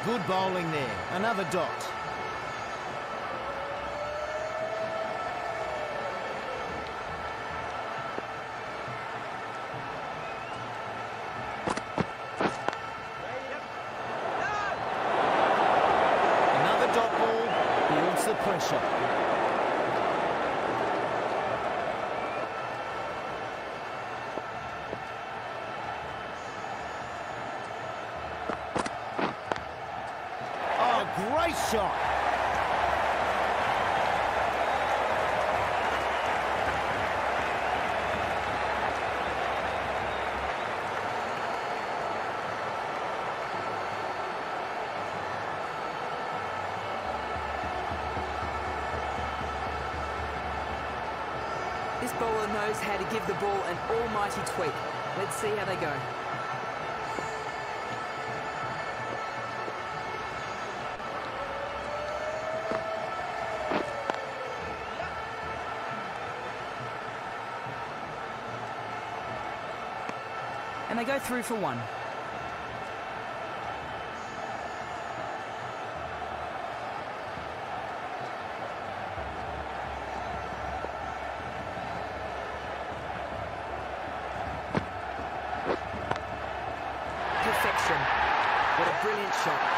Good bowling there. Another dot. Another dot ball. Builds the pressure. Great shot. This bowler knows how to give the ball an almighty tweak. Let's see how they go. And they go through for one. Perfection. What a brilliant shot.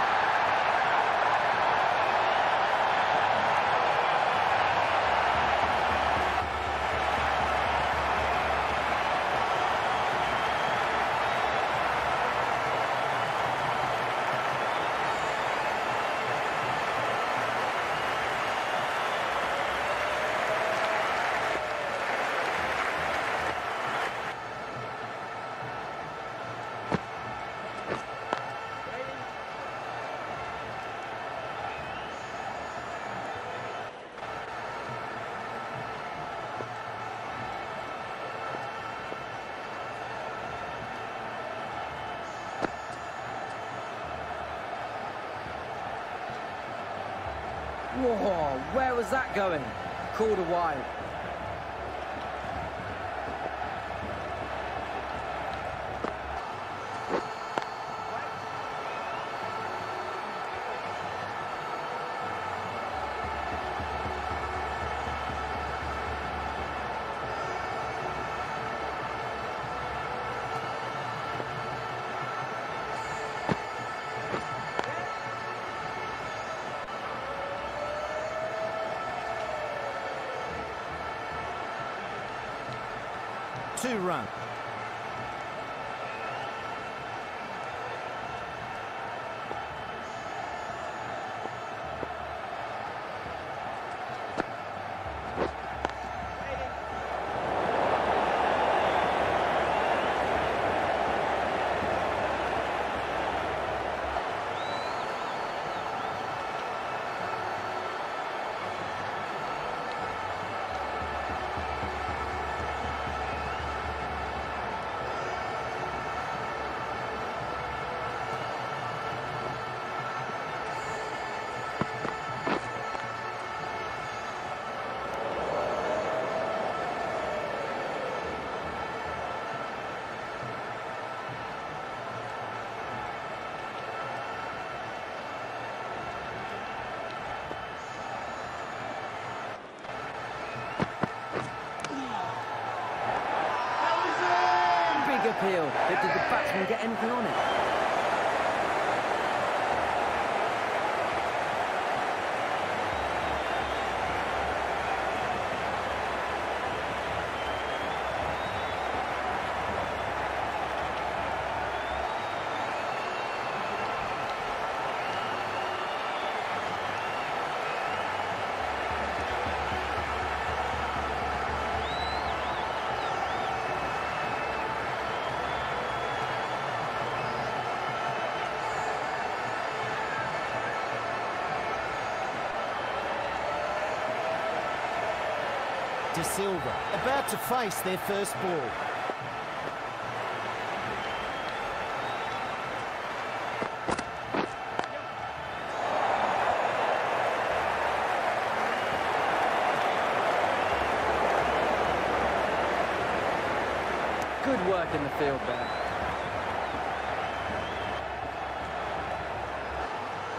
Whoa, where was that going? Called a wide. Two run. Appeal, but did the batsman get anything on it? De Silva, about to face their first ball. Good work in the field there.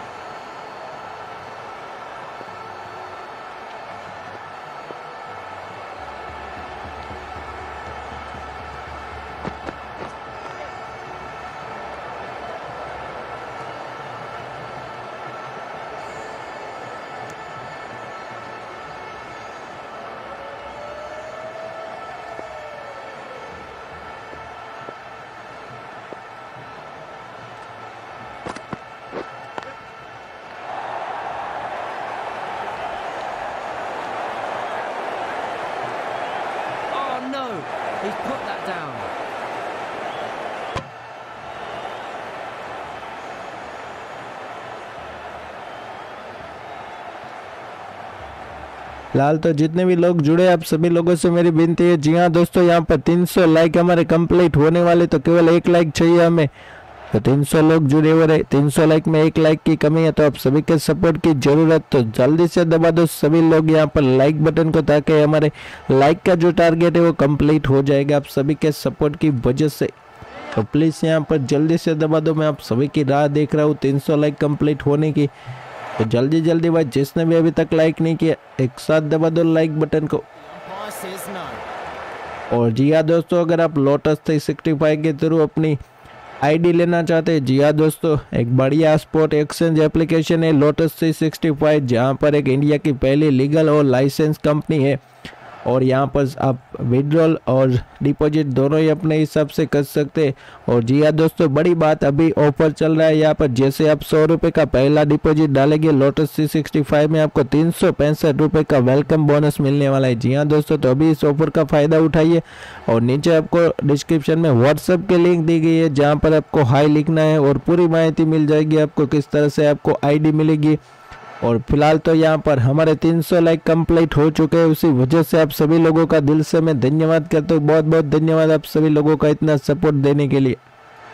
फिलहाल तो जितने भी लोग जुड़े आप सभी लोगों से मेरी विनती है। जी हाँ दोस्तों, यहाँ पर 300 लाइक हमारे कंप्लीट होने वाले, तो केवल 1 लाइक चाहिए हमें। तो 300 लोग जुड़े हुए रहे, 300 लाइक में 1 लाइक की कमी है, तो आप सभी के सपोर्ट की जरूरत, तो जल्दी से दबा दो सभी लोग यहाँ पर लाइक बटन को, ताकि हमारे लाइक का जो टारगेट है वो कंप्लीट हो जाएगा आप सभी के सपोर्ट की वजह से। तो प्लीज़ यहाँ पर जल्दी से दबा दो, मैं आप सभी की राह देख रहा हूँ 300 लाइक कंप्लीट होने की। तो जल्दी जल्दी भाई, जिसने भी अभी तक लाइक नहीं किया एक साथ दबा दो लाइक बटन को। Umpire says no. और जी हाँ दोस्तों, अगर आप लोटस 365 के थ्रू अपनी आईडी लेना चाहते हैं, जी हाँ दोस्तों, एक बढ़िया स्पॉट एक्सचेंज एप्लीकेशन है लोटस 365, जहाँ पर एक इंडिया की पहली लीगल और लाइसेंस कंपनी है। और यहाँ पर आप विड्रॉल और डिपॉजिट दोनों ही अपने हिसाब से कर सकते हैं। और जी हाँ दोस्तों, बड़ी बात, अभी ऑफर चल रहा है यहाँ पर। जैसे आप 100 रुपये का पहला डिपॉजिट डालेंगे लोटस 365 में, आपको 365 रुपये का वेलकम बोनस मिलने वाला है। जी हाँ दोस्तों, तो अभी इस ऑफर का फ़ायदा उठाइए। और नीचे आपको डिस्क्रिप्शन में व्हाट्सएप की लिंक दी गई है, जहाँ पर आपको हाई लिखना है और पूरी माहिती मिल जाएगी आपको, किस तरह से आपको आईडी मिलेगी। और फिलहाल तो यहाँ पर हमारे 300 लाइक कंप्लीट हो चुके हैं, उसी वजह से आप सभी लोगों का दिल से मैं धन्यवाद करता हूँ। बहुत बहुत धन्यवाद आप सभी लोगों का इतना सपोर्ट देने के लिए।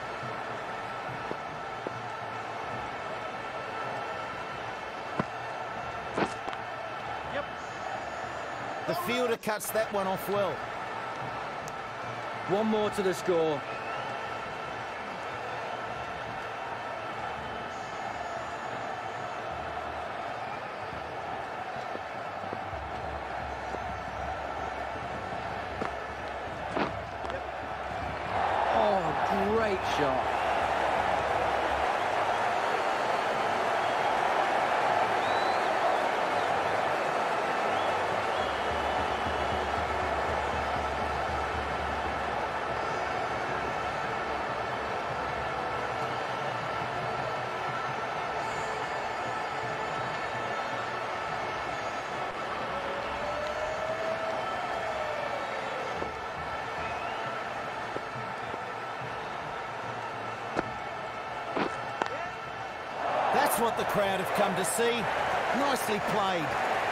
The fielder cuts that one off well. One more to the score. Great shot. That's what the crowd have come to see. Nicely played.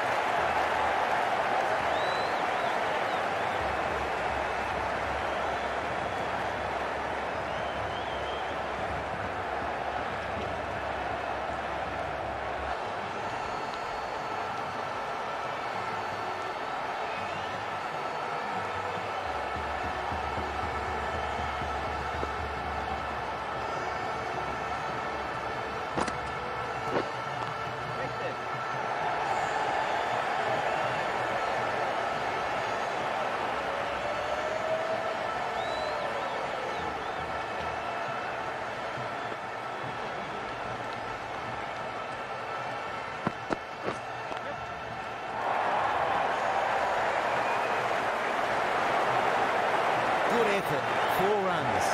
Good effort. 4 runs.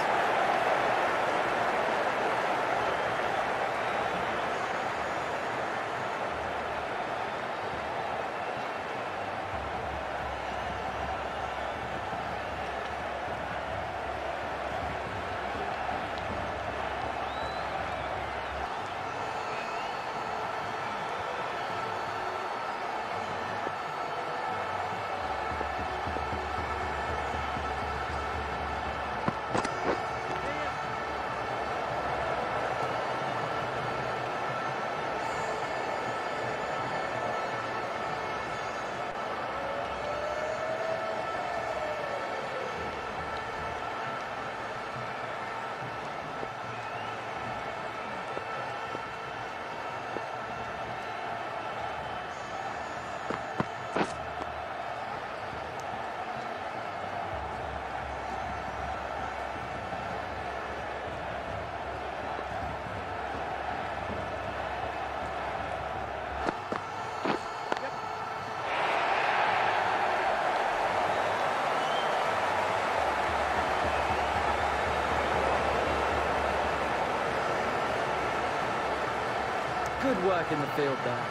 Good work in the field there.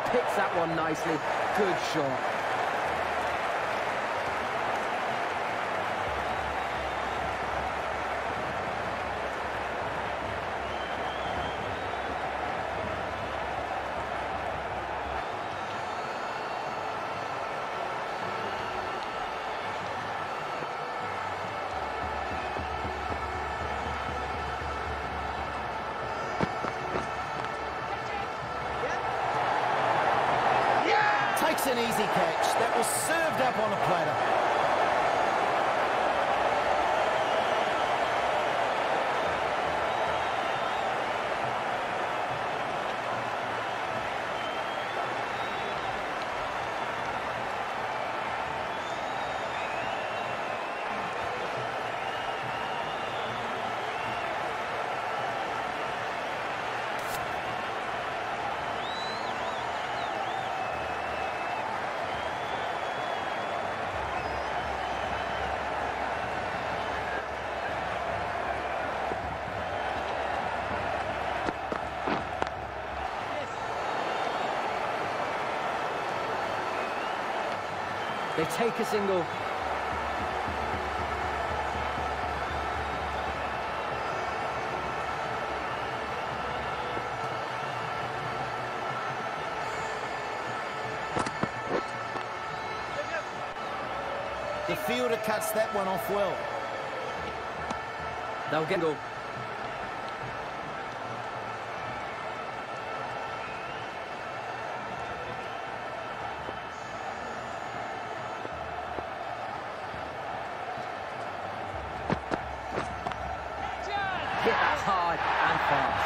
Picks that one nicely. Good shot. Takes an easy catch. That was served up on a platter. They take a single. The fielder cuts that one off well. They'll get a goal. Hit that hard and fast.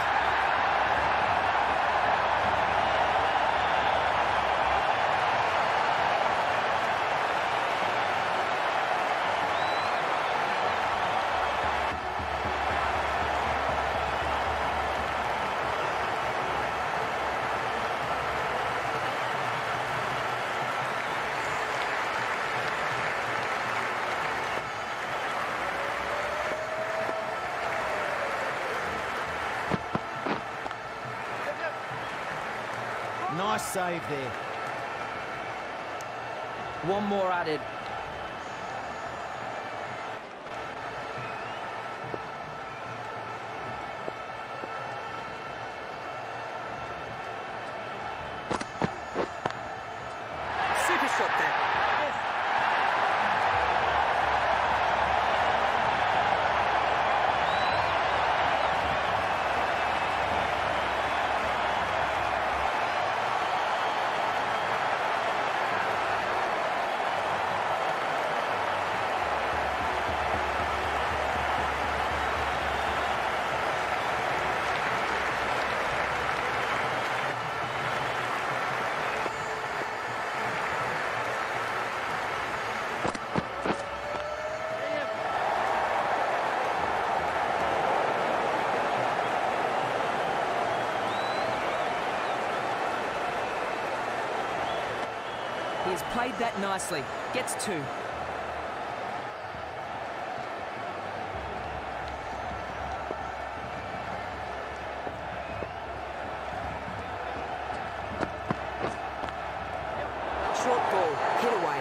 Nice save there. One more added. Super shot there. He's played that nicely. Gets two. Short ball, hit away.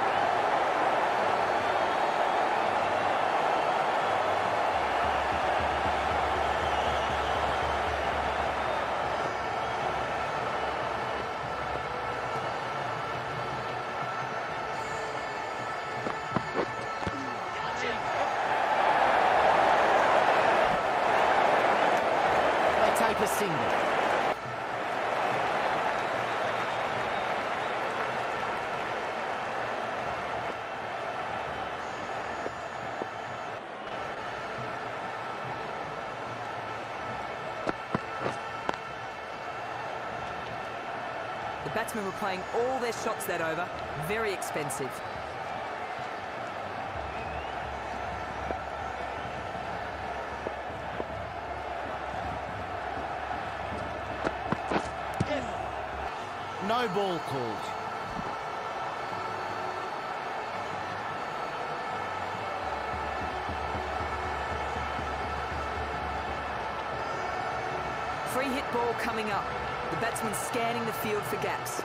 Take a single. The batsmen were playing all their shots that over. Very expensive. No ball called. Free hit ball coming up. The batsman scanning the field for gaps.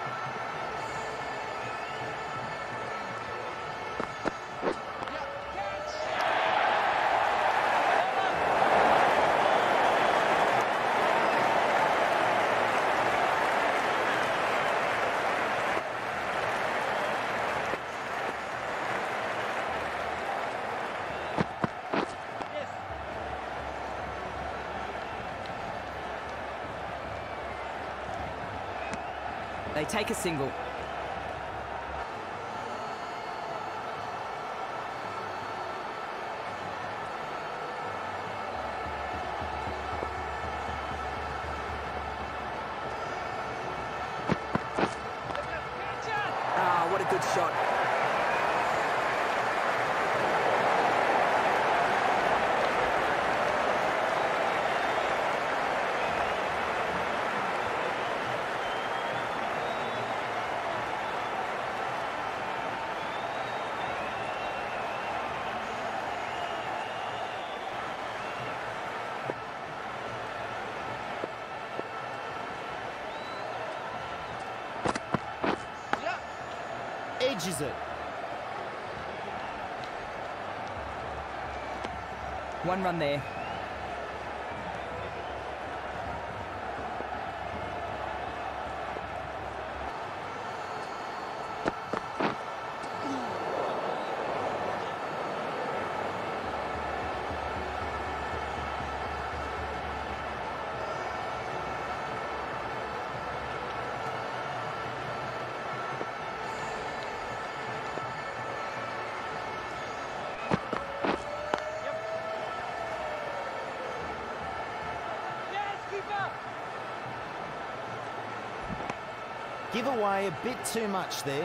They take a single. Ah, what a good shot. Edges it. One run there. Give away a bit too much there.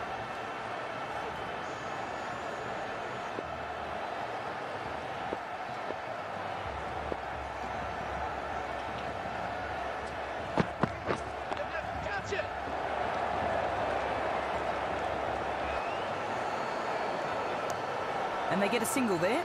And they get a single there.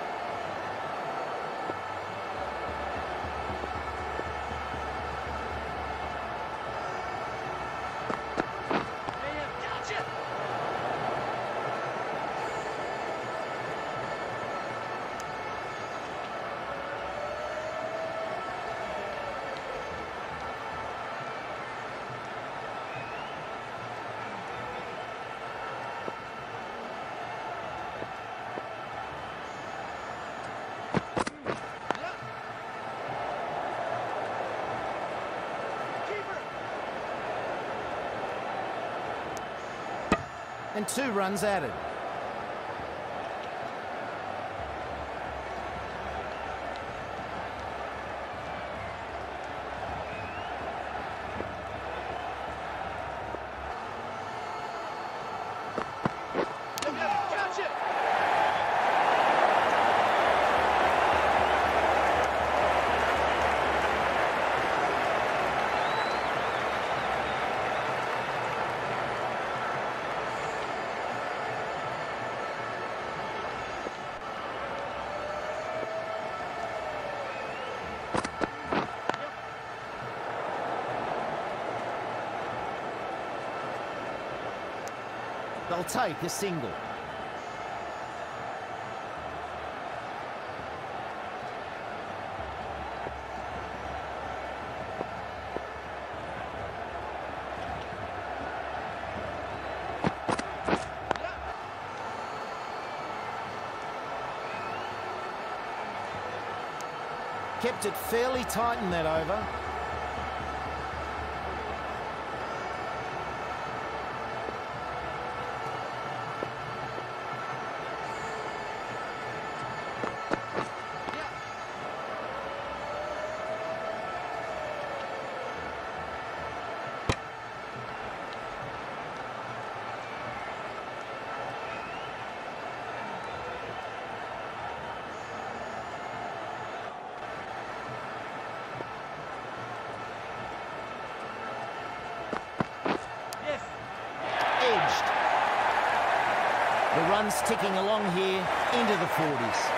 And 2 runs added. They'll take a single. Kept it fairly tight in that over. The run's ticking along here into the 40s.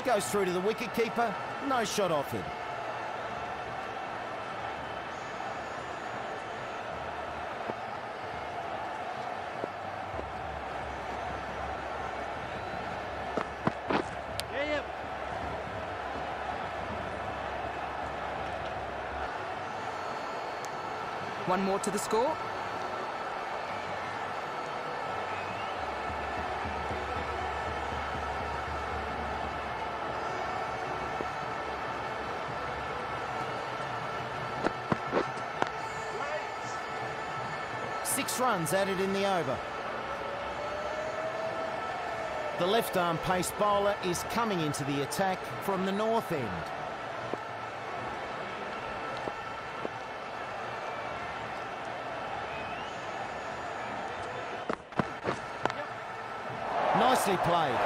Goes through to the wicket-keeper. No shot offered. One more to the score. Six runs added in the over. The left-arm pace bowler is coming into the attack from the north end. Nicely played.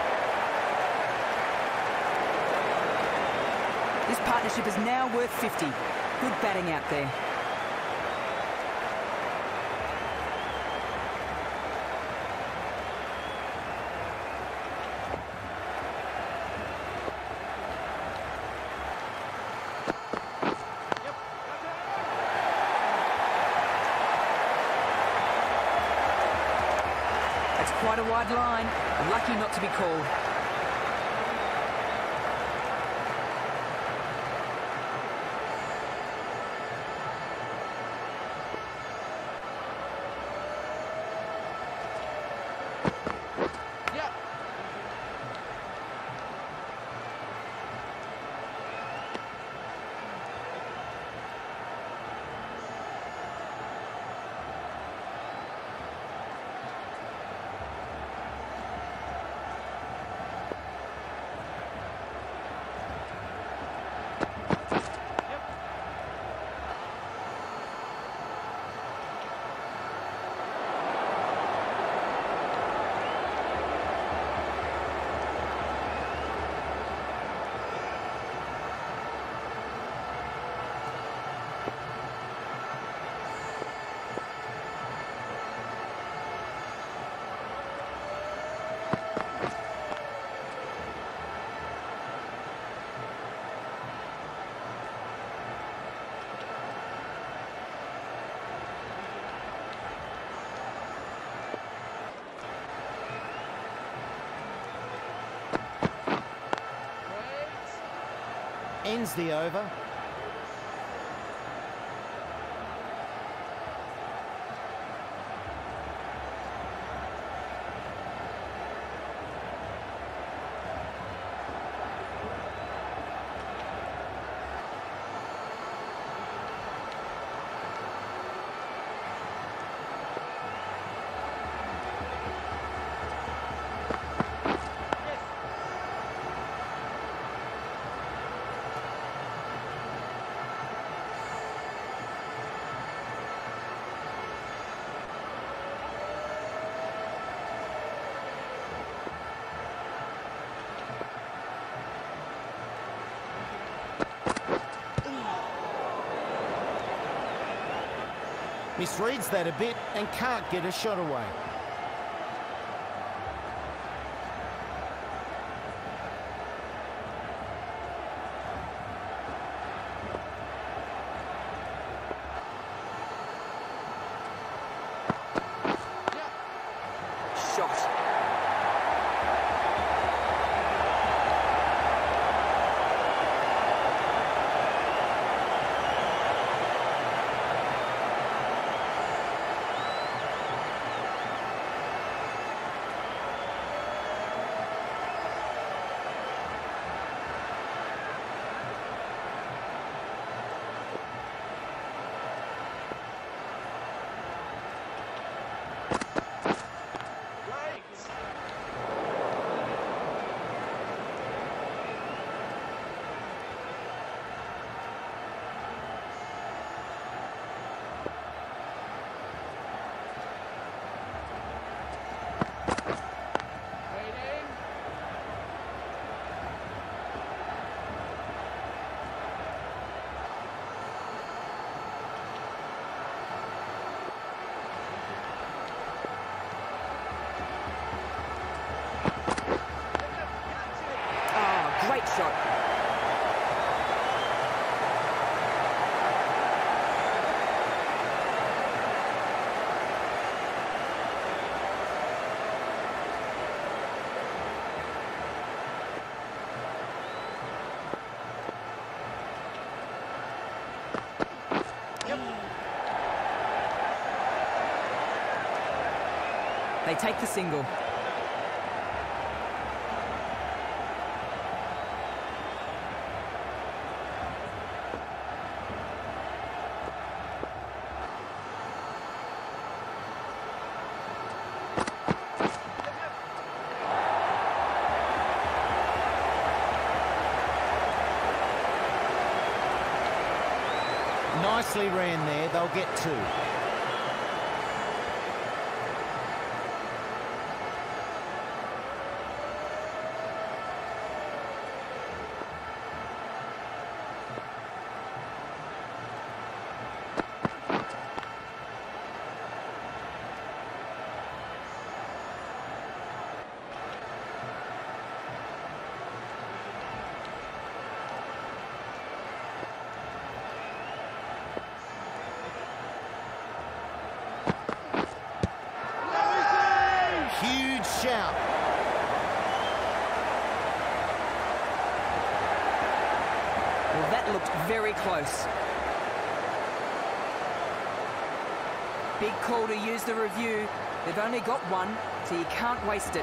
This partnership is now worth 50. Good batting out there. Quite a wide line. Lucky not to be called. Ends the over. Misreads that a bit and can't get a shot away. Shot. take the single. Nicely ran there, they'll get two. Huge shout. Well, that looked very close. Big call to use the review. They've only got one, so you can't waste it.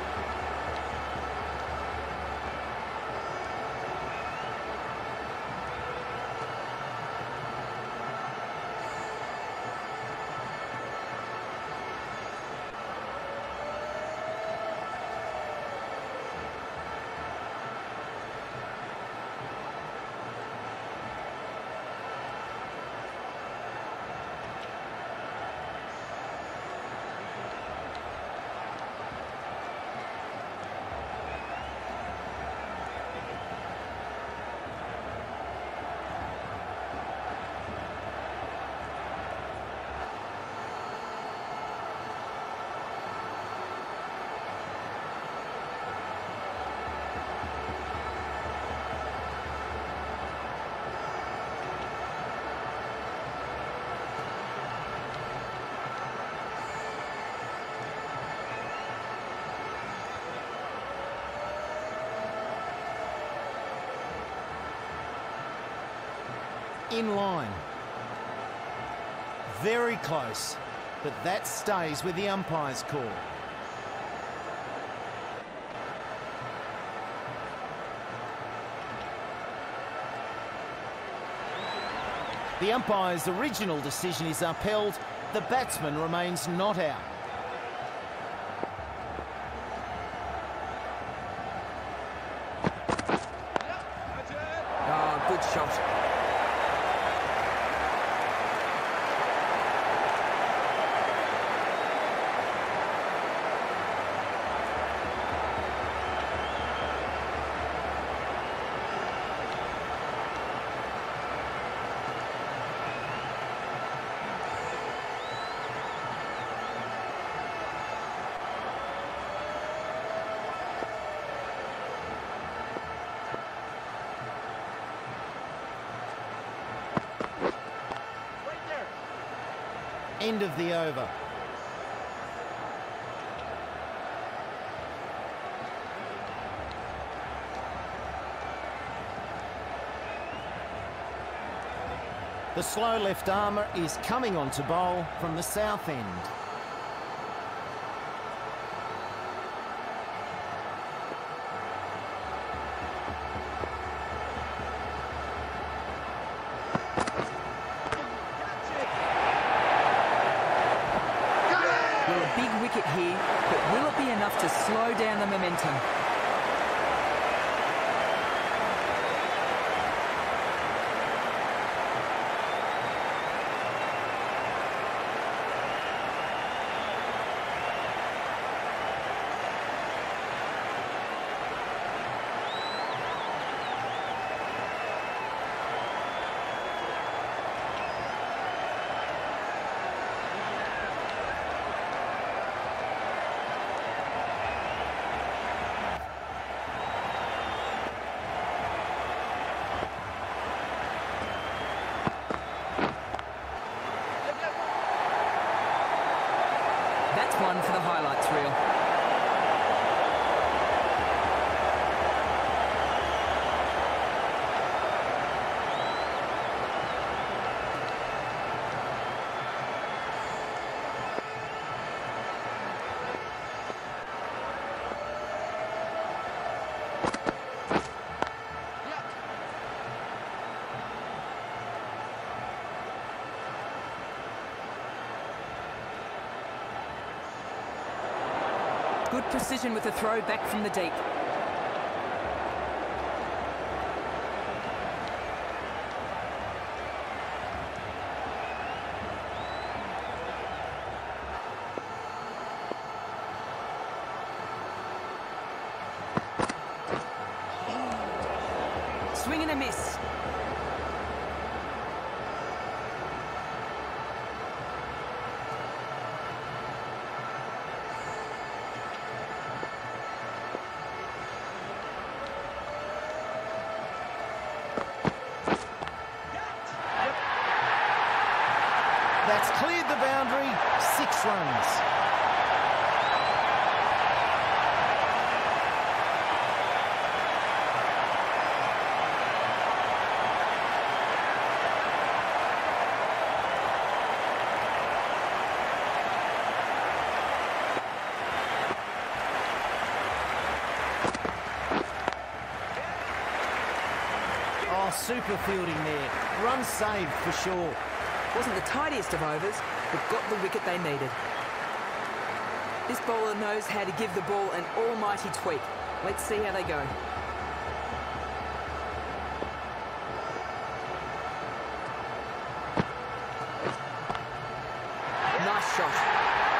In line. Very close, but that stays with the umpire's call. The umpire's original decision is upheld. The batsman remains not out. Oh, good shot. End of the over. The slow left armour is coming on to bowl from the south end. Well, a big wicket here, but will it be enough to slow down the momentum? Good precision with the throw back from the deep. Swing and a miss. That's cleared the boundary, 6 runs. Oh, super fielding there. Run saved for sure. Wasn't the tidiest of overs, but got the wicket they needed. This bowler knows how to give the ball an almighty tweak. Let's see how they go. Nice shot.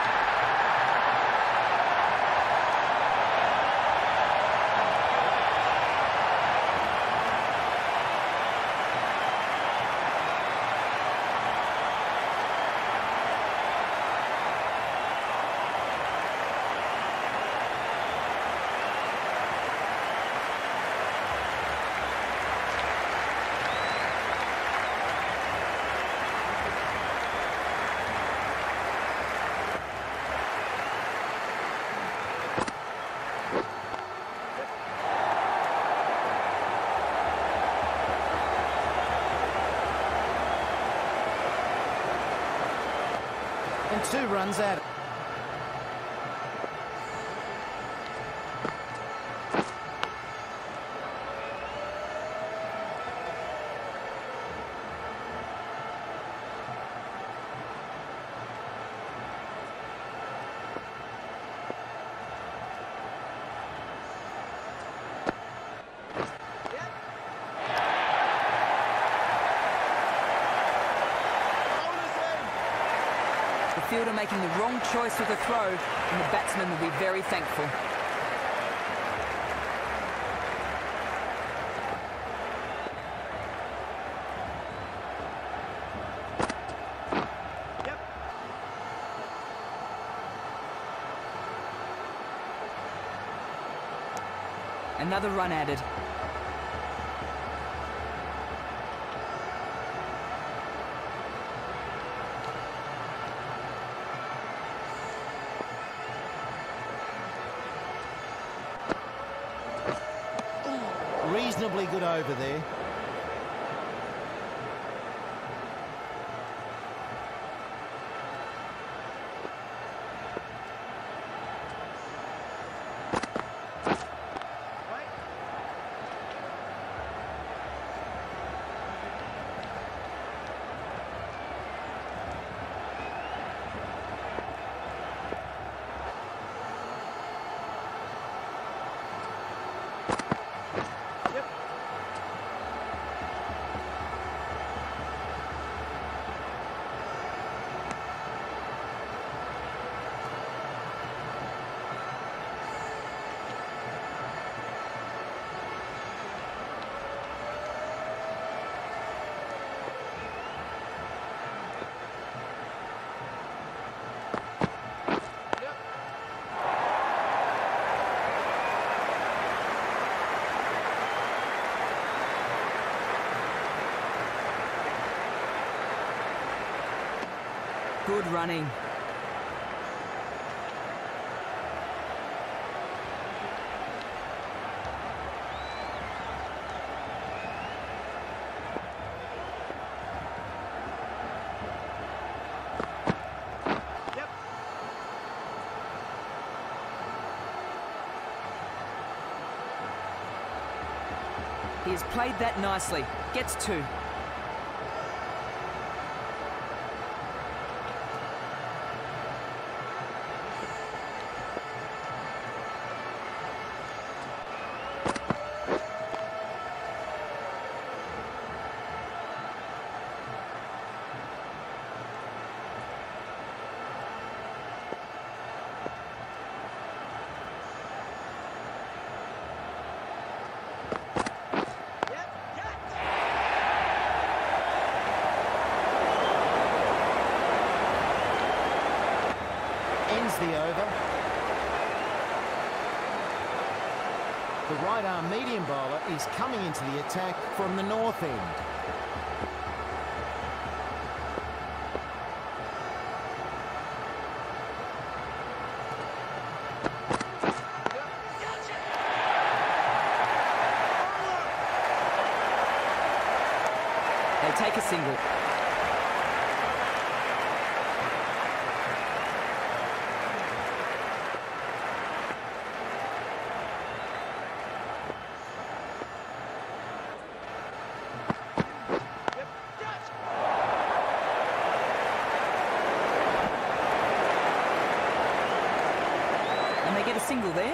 And 2 runs out. The fielder making the wrong choice with the throw, and the batsman will be very thankful. Another run added. Reasonably good over there. Good running. He has played that nicely. Gets 2. the over. The right-arm medium bowler is coming into the attack from the north end. They take a single. And they get a single there.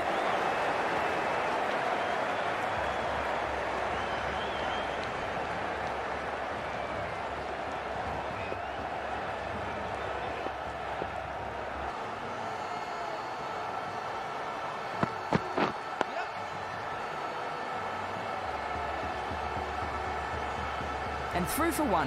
And through for one.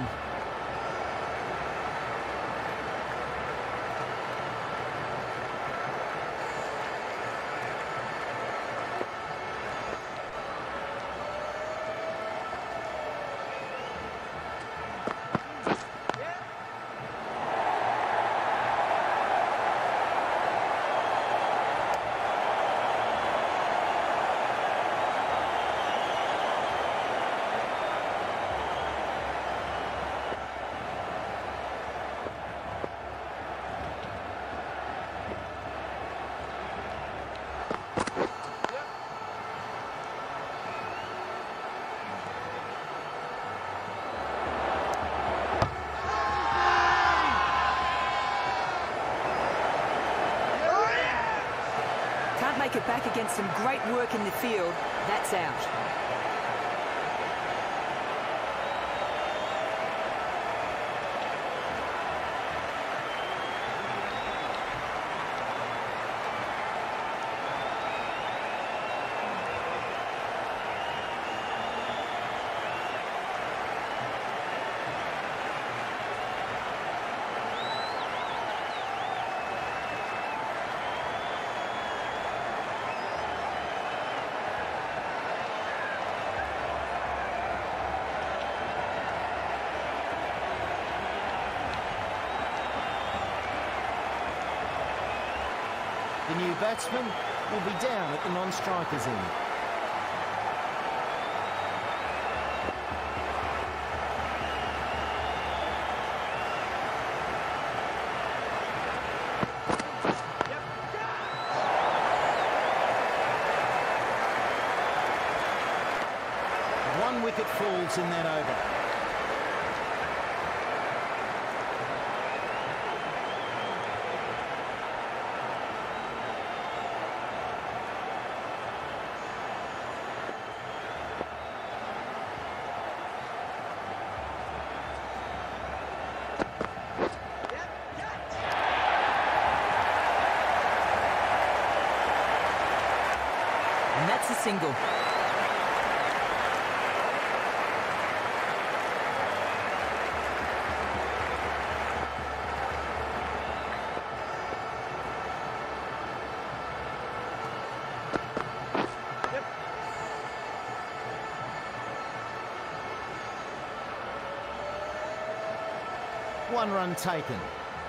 Can't make it back against some great work in the field. That's out. The new batsman will be down at the non-strikers end. One wicket falls in that over. And that's a single. One run taken.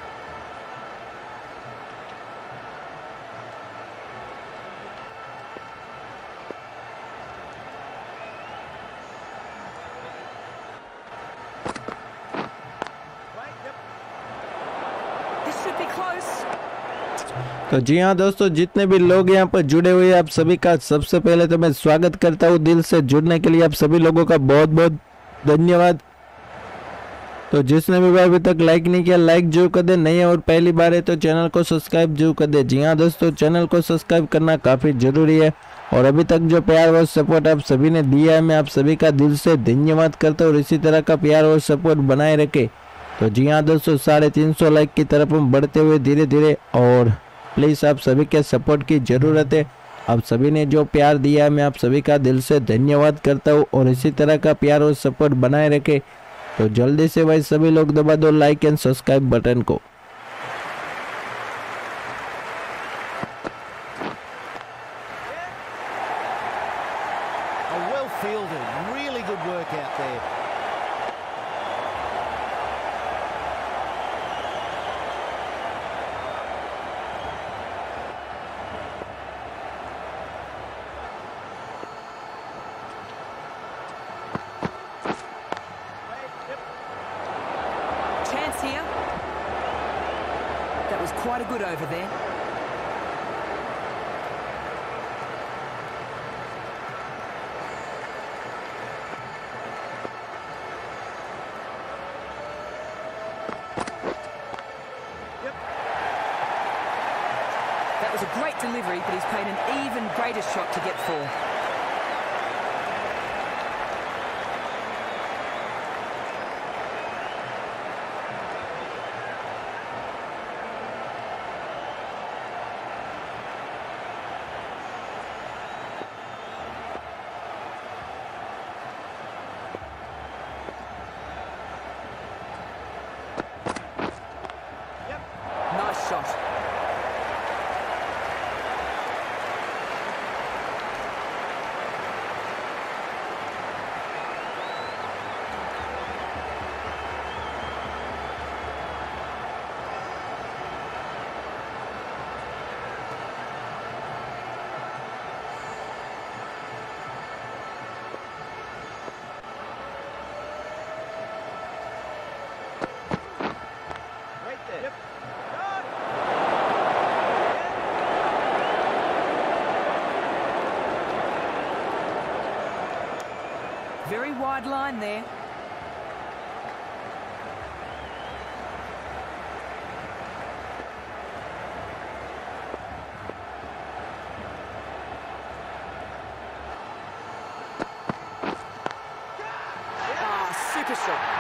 This should be close. तो जी हाँ दोस्तों, जितने भी लोग यहाँ पर जुड़े हुए हैं आप सभी का सबसे पहले तो मैं स्वागत करता हूँ। दिल से जुड़ने के लिए आप सभी लोगों का बहुत बहुत धन्यवाद। तो जिसने भी अभी तक लाइक नहीं किया, लाइक जरूर कर दे। नहीं है और पहली बार है तो चैनल को सब्सक्राइब जरूर कर दे। जी हाँ दोस्तों, चैनल को सब्सक्राइब करना काफ़ी ज़रूरी है। और अभी तक जो प्यार और सपोर्ट आप सभी ने दिया है, मैं आप सभी का दिल से धन्यवाद करता हूँ। और इसी तरह का प्यार और सपोर्ट बनाए रखे। तो जी हाँ दोस्तों, 350 लाइक की तरफ हम बढ़ते हुए धीरे धीरे। और प्लीज़ आप सभी के सपोर्ट की ज़रूरत है। आप सभी ने जो प्यार दिया है, मैं आप सभी का दिल से धन्यवाद करता हूँ। और इसी तरह का प्यार और सपोर्ट बनाए रखे। तो जल्दी से भाई सभी लोग दबा दो लाइक एंड सब्सक्राइब बटन को। Well fielded. Really good work out there. Chance here. That was quite a good over there. That was a great delivery, but he's played an even greater shot to get for. Nice shot. Very wide line there. Ah, super shot.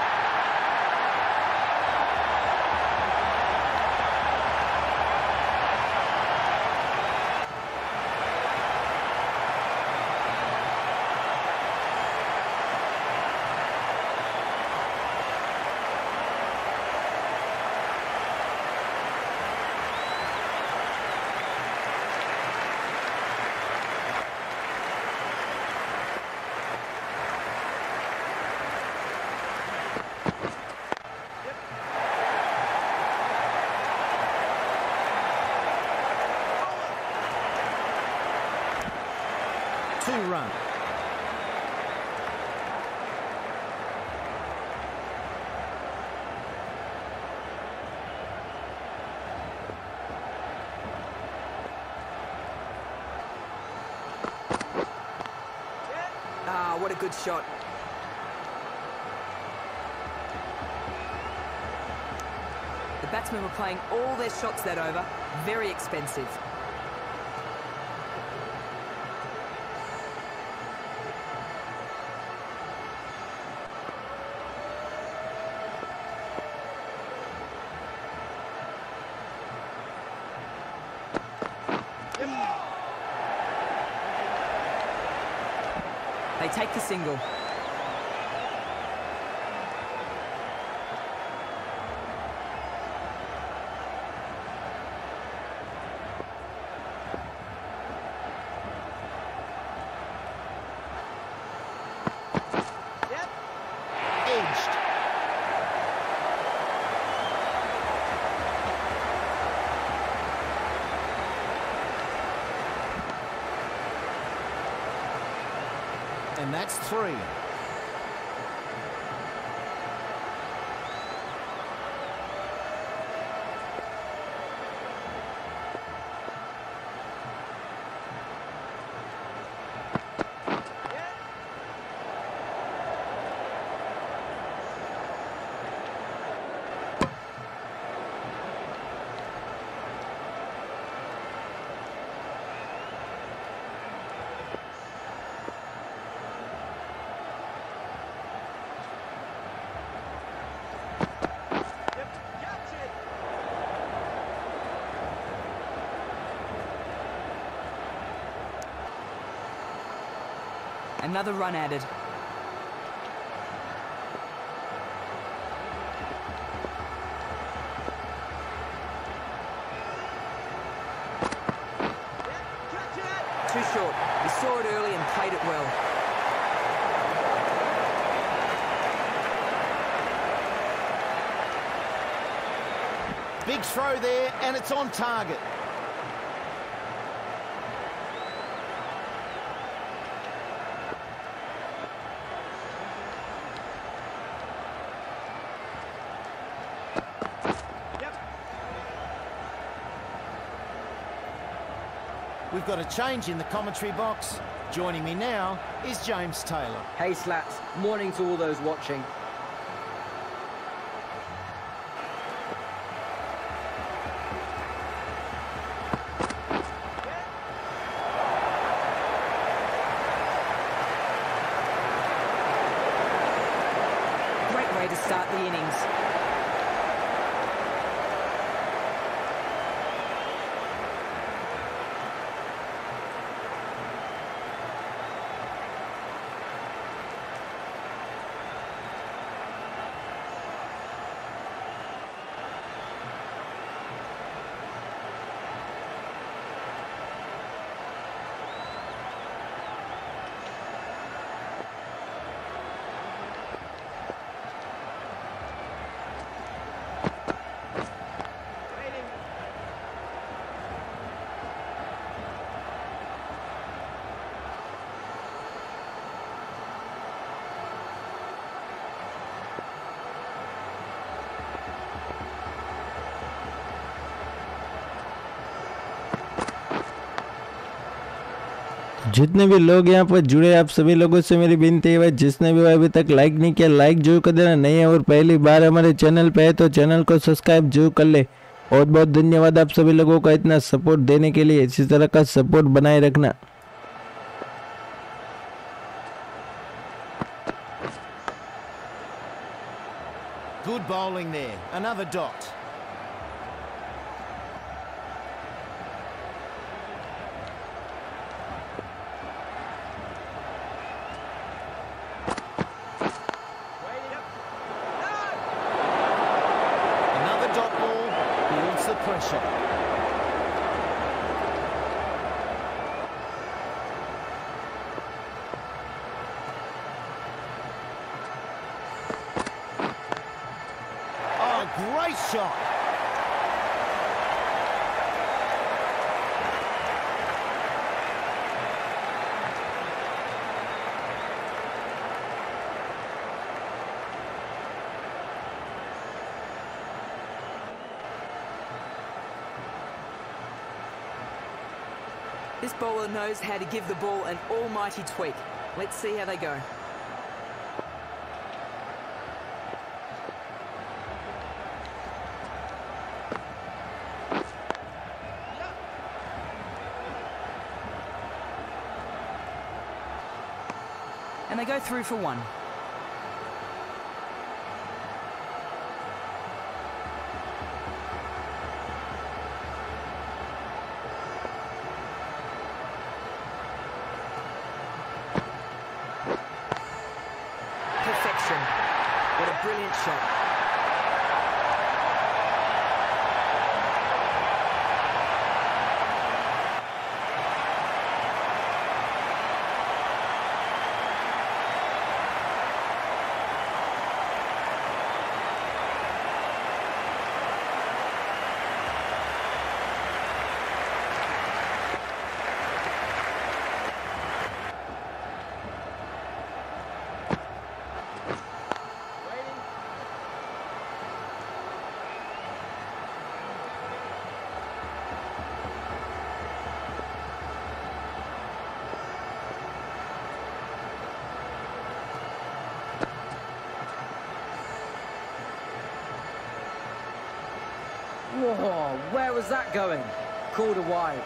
Two-run. Ah, what a good shot. The batsmen were playing all their shots that over. Very expensive. They take the single. Edged. And that's three. Another run added. Too short. He saw it early and played it well. Big throw there, and it's on target. We've got a change in the commentary box. Joining me now is James Taylor. Hey Slats, morning to all those watching. Great way to start the innings. जितने भी लोग यहाँ पर जुड़े आप सभी लोगों से मेरी विनती है, जिसने भी अभी तक लाइक नहीं किया लाइक जरूर कर देना। नहीं है और पहली बार हमारे चैनल पे है तो चैनल को सब्सक्राइब जरूर कर ले। बहुत बहुत धन्यवाद आप सभी लोगों का इतना सपोर्ट देने के लिए। इसी तरह का सपोर्ट बनाए रखना। Good bowling there. Another dot. Another dot ball builds the pressure. Oh, great shot. This bowler knows how to give the ball an almighty tweak. Let's see how they go. And they go through for one. Perfection. What a brilliant shot. Whoa, where was that going? Called a wide.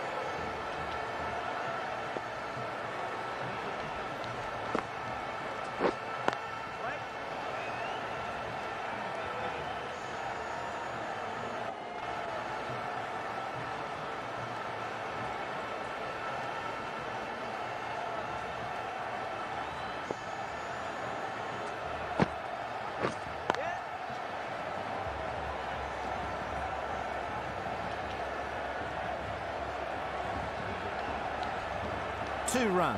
Two run.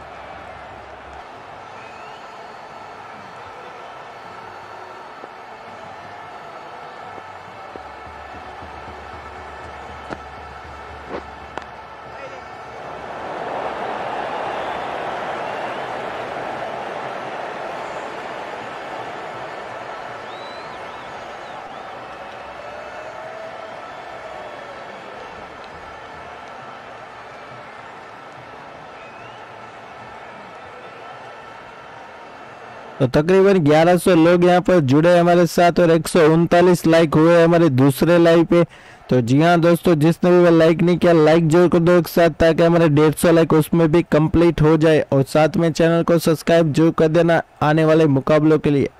तो तकरीबन 1100 लोग यहाँ पर जुड़े हमारे साथ और 139 like हुए हमारे दूसरे लाइव पे। तो जी हाँ दोस्तों, जिसने भी लाइक नहीं किया लाइक जरूर कर दो एक साथ, ताकि हमारे 150 लाइक उसमें भी कंप्लीट हो जाए। और साथ में चैनल को सब्सक्राइब जरूर कर देना आने वाले मुकाबलों के लिए।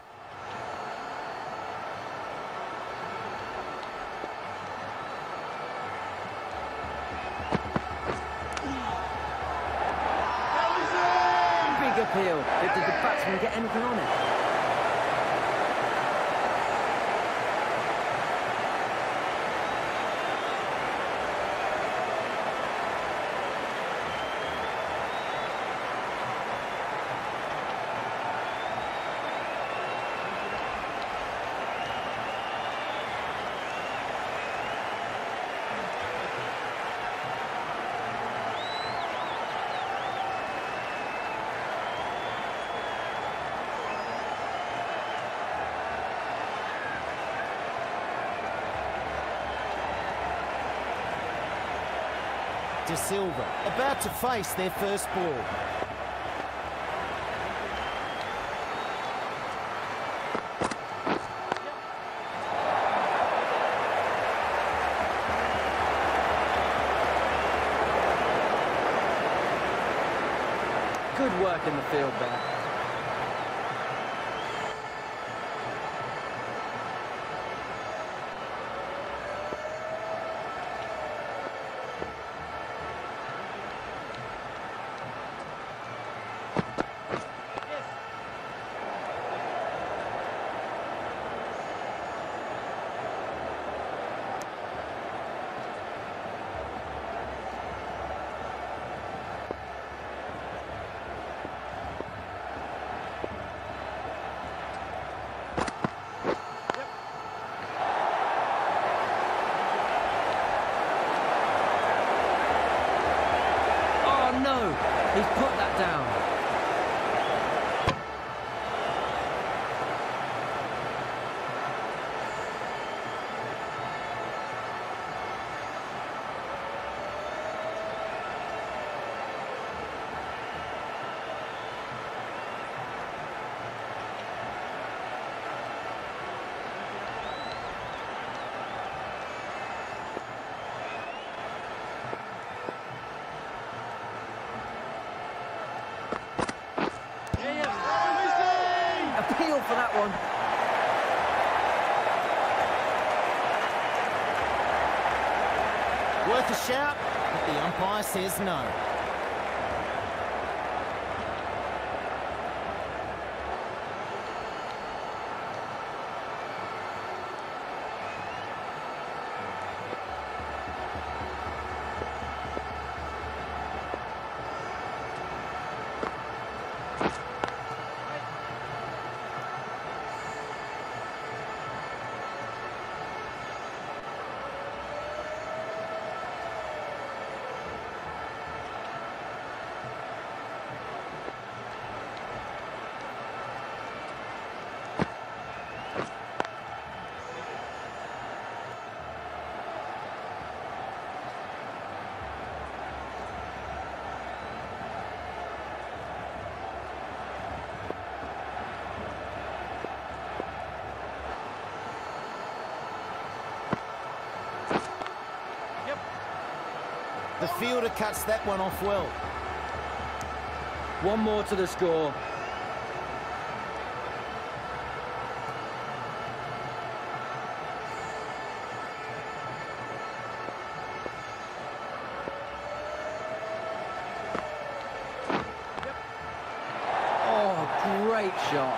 Big appeal. Did the batsman get anything on it? De Silva about to face their first ball. Good work in the field there. He's put that down. Appeal for that one. Worth a shout, but the umpire says no. The fielder cuts that one off well. One more to the score. Oh, great shot.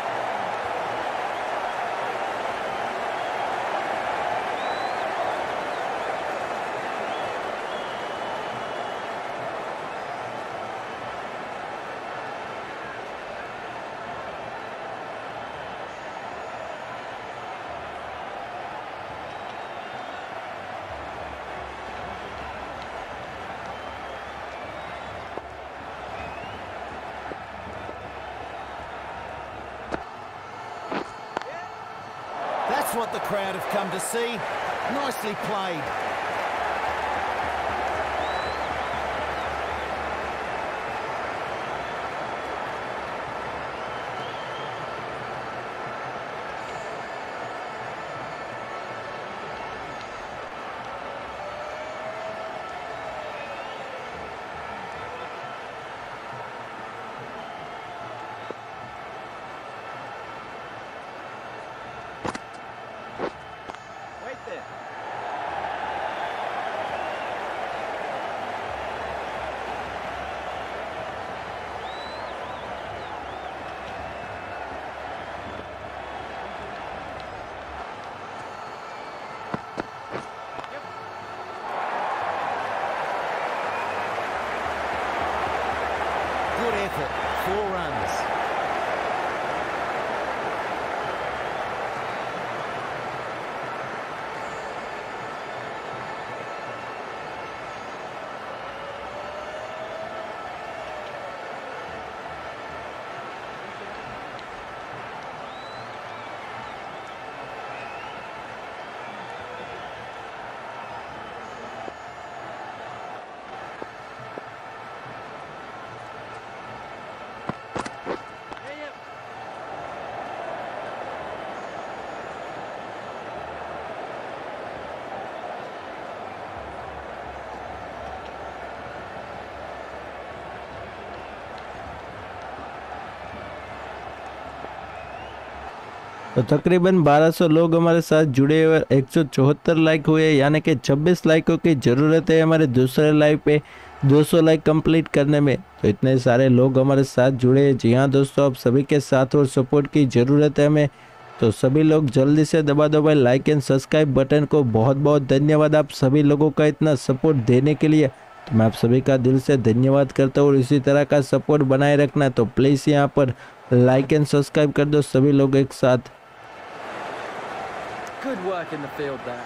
That's what the crowd have come to see. Nicely played. तो तकरीबन 1200 लोग हमारे साथ जुड़े हुए, 174 like हुए, यानी कि 26 लाइकों की ज़रूरत है हमारे दूसरे लाइव पे 200 लाइक कंप्लीट करने में। तो इतने सारे लोग हमारे साथ जुड़े हैं। जी हाँ दोस्तों, आप सभी के साथ और सपोर्ट की ज़रूरत है हमें। तो सभी लोग जल्दी से दबा दो भाई लाइक एंड सब्सक्राइब बटन को। बहुत बहुत धन्यवाद आप सभी लोगों का इतना सपोर्ट देने के लिए। तो मैं आप सभी का दिल से धन्यवाद करता हूँ और इसी तरह का सपोर्ट बनाए रखना। तो प्लीज़ यहाँ पर लाइक एंड सब्सक्राइब कर दो सभी लोग एक साथ। Good work in the field there.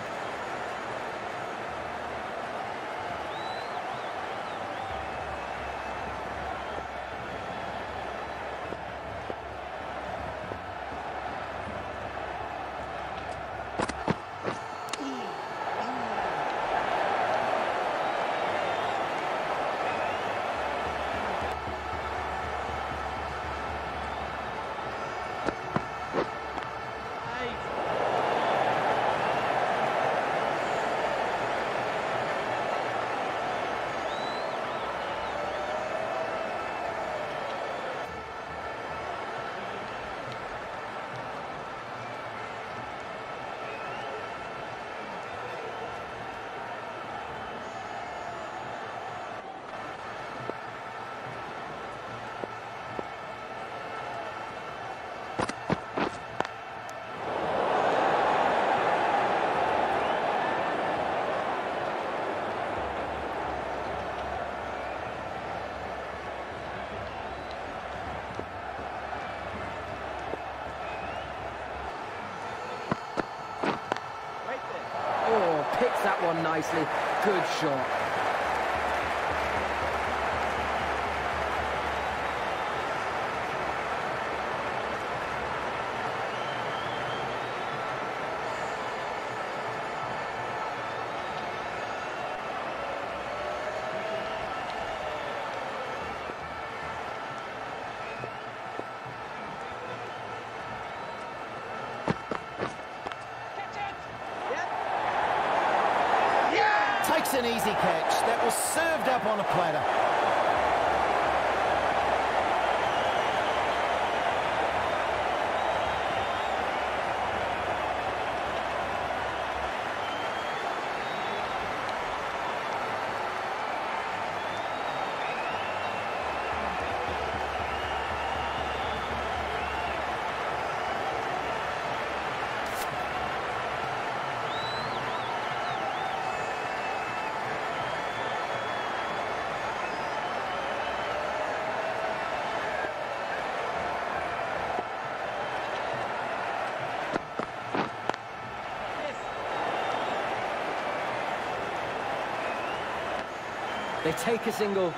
Picks that one nicely. Good shot. Takes an easy catch. That was served up on a platter. They take a single.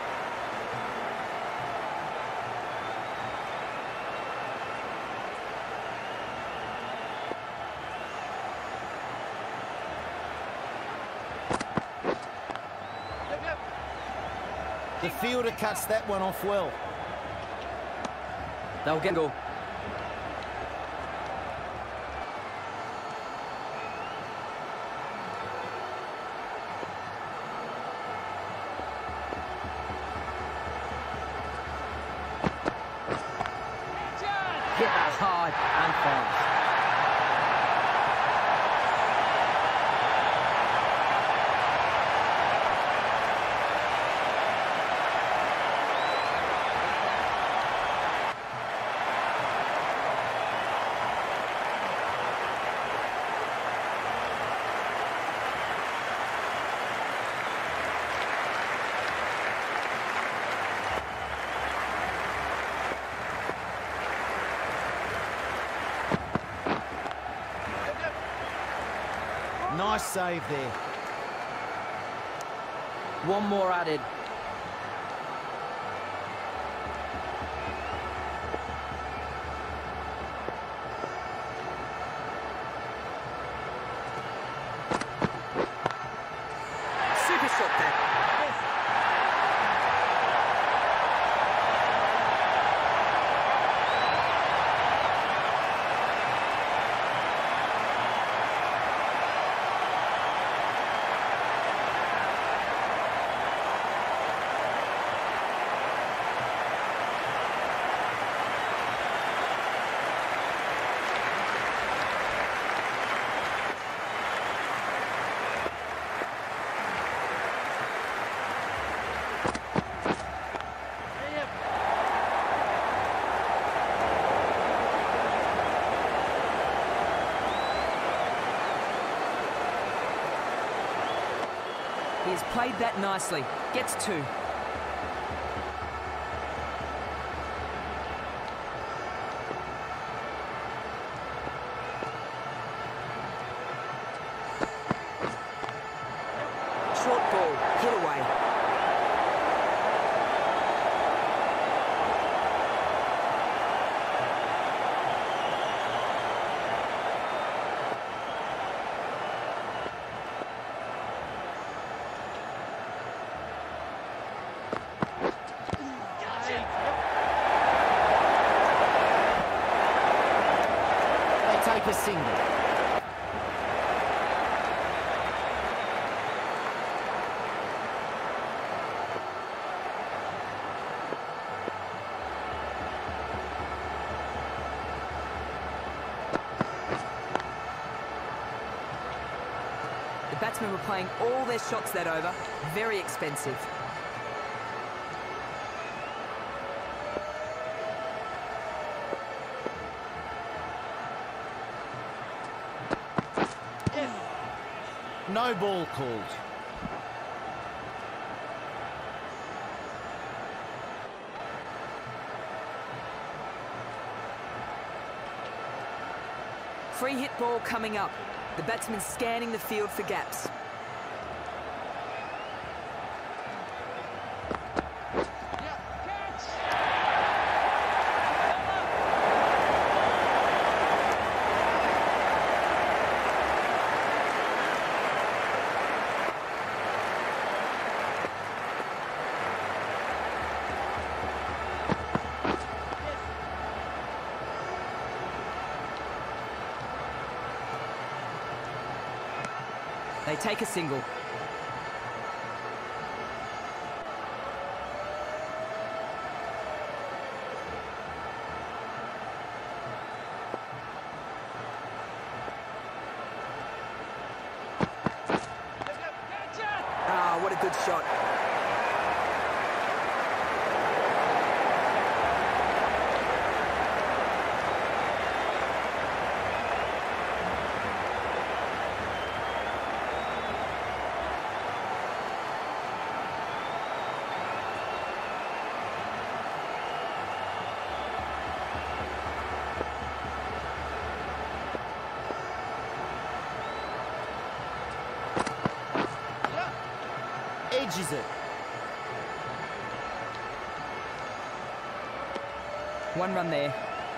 The fielder cuts that one off well. They'll get a goal. Hit that hard and fast. Nice save there. One more added. Super shot there. He has played that nicely. Gets 2. Short ball, hit away. They take a single. The batsmen were playing all their shots that over. Very expensive. No ball called. Free hit ball coming up. The batsman scanning the field for gaps. They take a single. Ah, what a good shot. Edges it. One run there.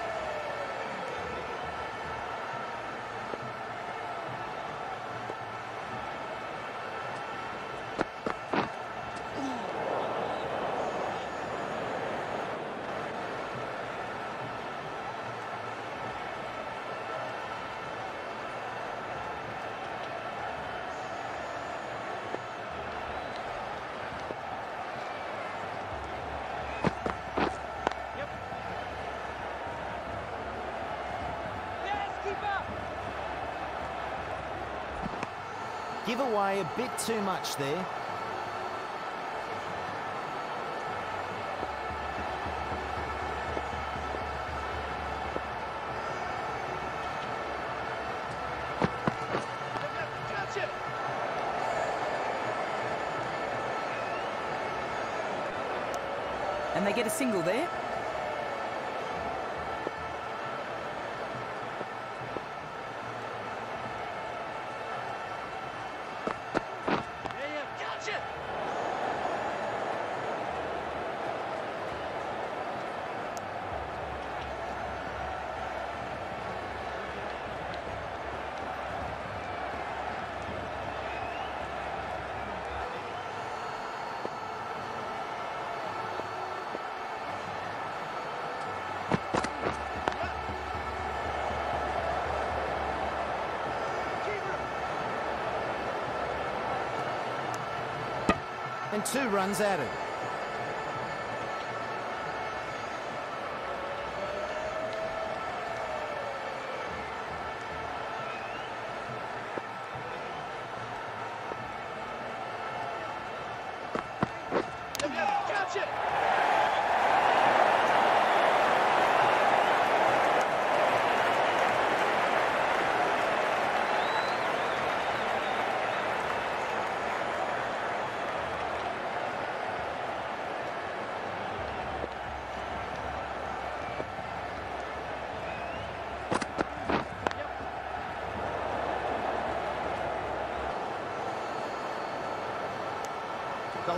Give away a bit too much there. And they get a single there. And 2 runs added.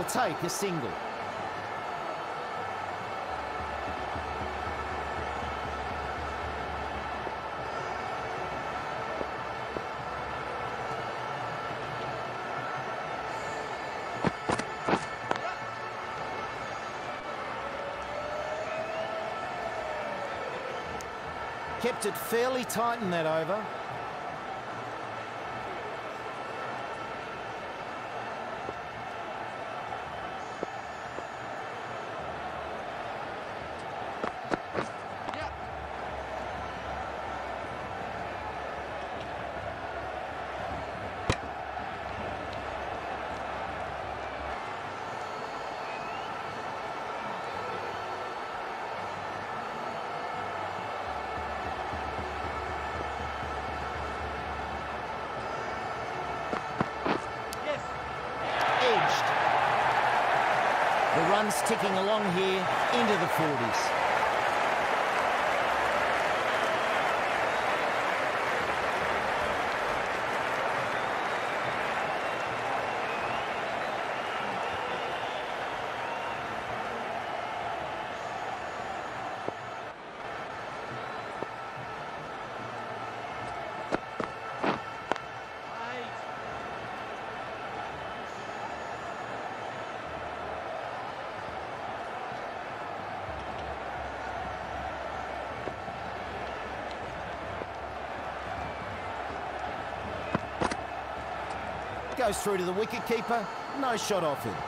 They'll take a single. Kept it fairly tight in that over. The run's ticking along here into the 40s. Goes through to the wicket-keeper. No shot off him.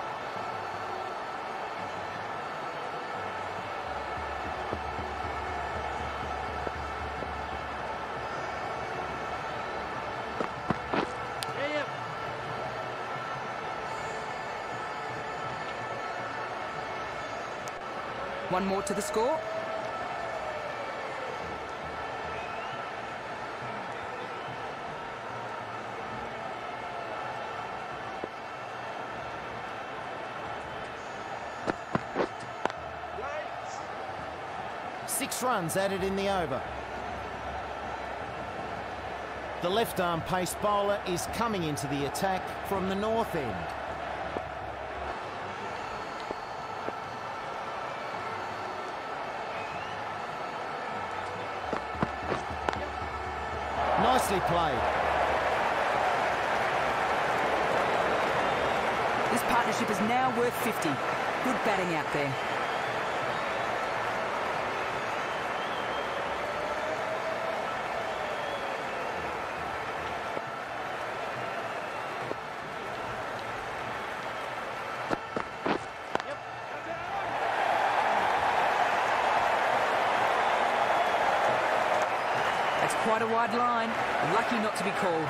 One more to the score. Six runs added in the over. The left-arm pace bowler is coming into the attack from the north end. Nicely played. This partnership is now worth 50. Good batting out there. That's quite a wide line. Lucky not to be called.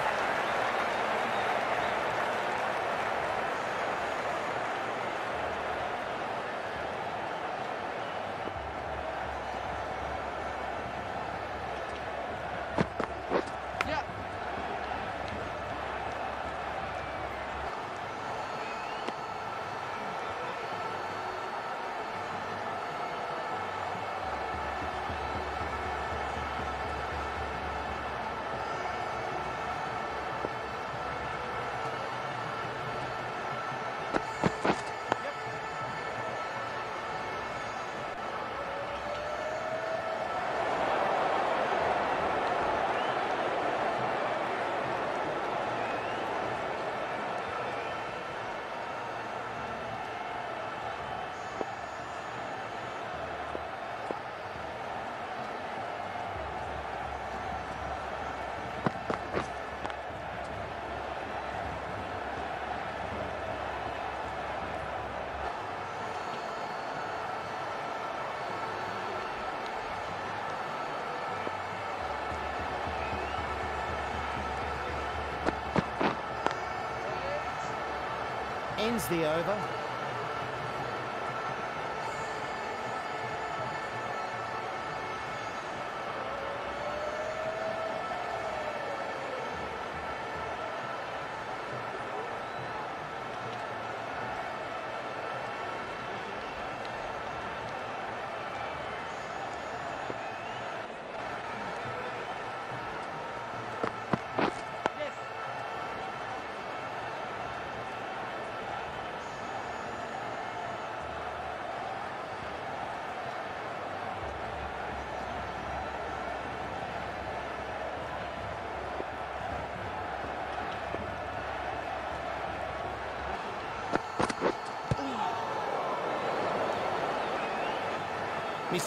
Ends the over.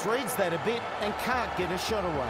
Misreads that a bit and can't get a shot away.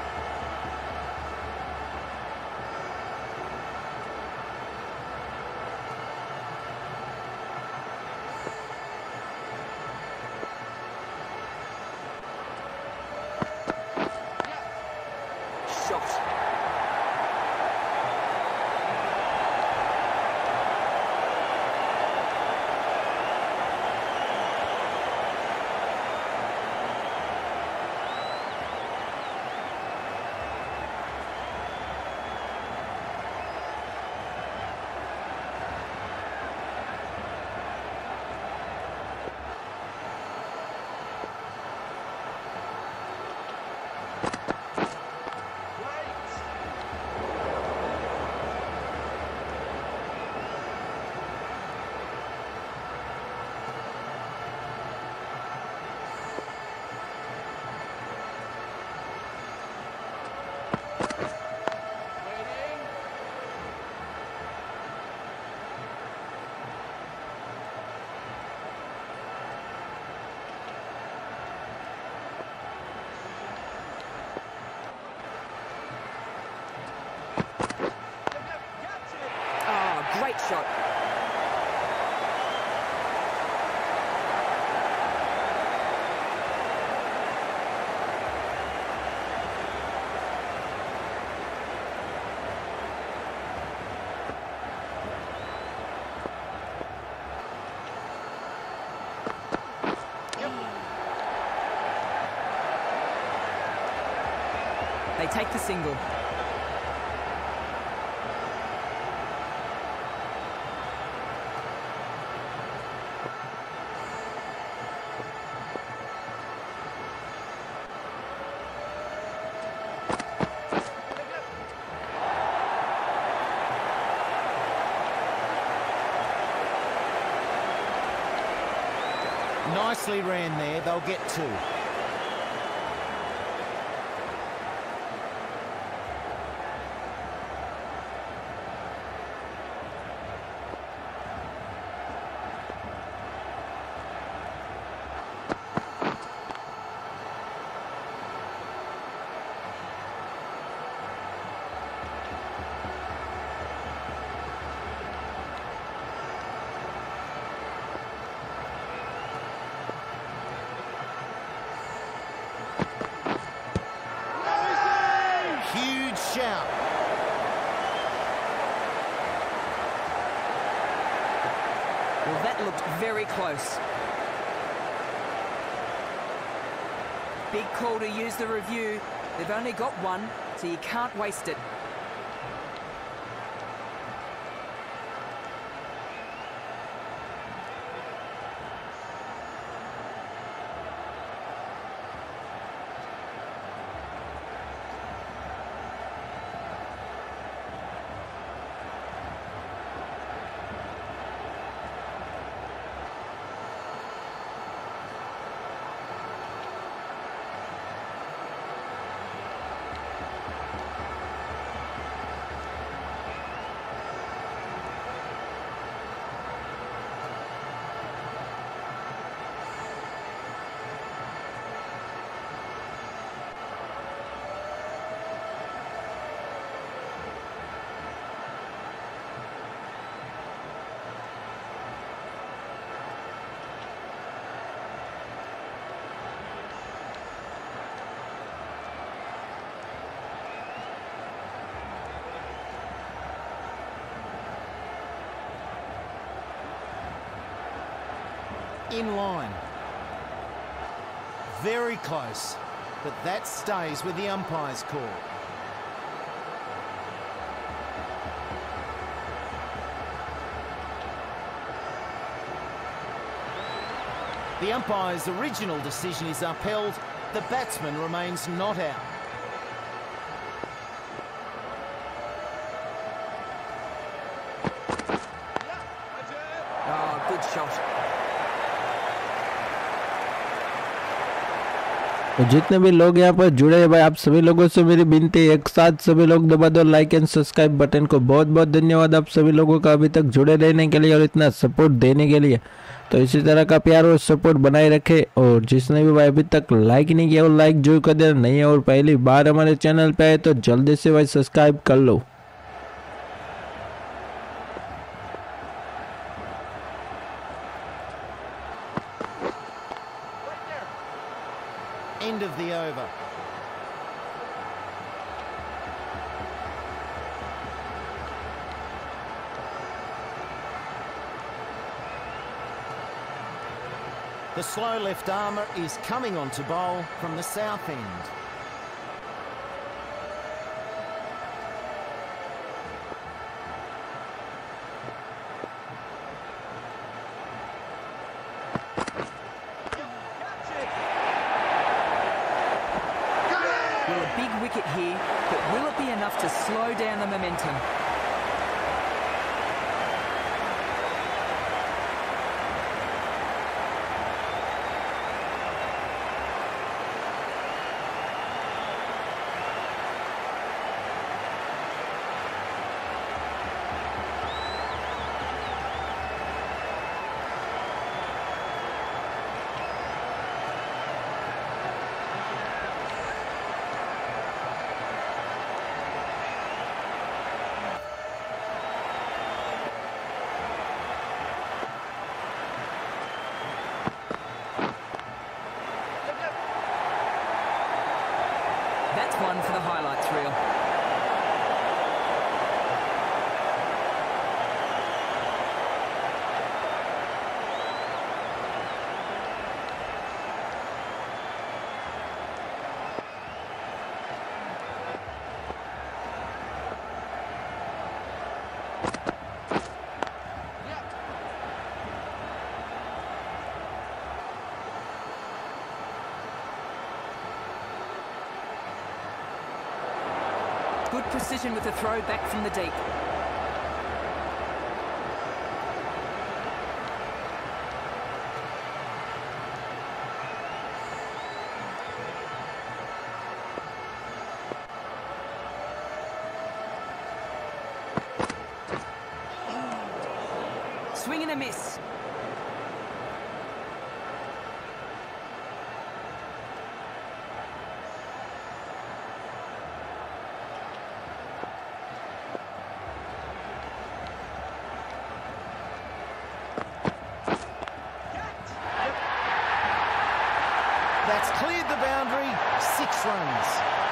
Great shot. They take the single. Nicely ran there, they'll get two. Shout. Well, that looked very close. Big call to use the review. They've only got one, so you can't waste it. In line. Very close, but that stays with the umpire's call. The umpire's original decision is upheld. The batsman remains not out. Oh, good shot. तो जितने भी लोग यहाँ पर जुड़े हैं भाई, आप सभी लोगों से मेरी विनती है, एक साथ सभी लोग दबा दो लाइक एंड सब्सक्राइब बटन को। बहुत बहुत धन्यवाद आप सभी लोगों का अभी तक जुड़े रहने के लिए और इतना सपोर्ट देने के लिए। तो इसी तरह का प्यार और सपोर्ट बनाए रखे। और जिसने भी भाई अभी तक लाइक नहीं किया वो लाइक जरूर कर देना, नहीं है और पहली बार हमारे चैनल पे आए तो जल्दी से भाई सब्सक्राइब कर लो। End of the over. The slow left armour is coming on to bowl from the south end. Well, a big wicket here, but will it be enough to slow down the momentum? That's one for the highlights reel. Good precision with the throw back from the deep. Swing and a miss. That's cleared the boundary, 6 runs.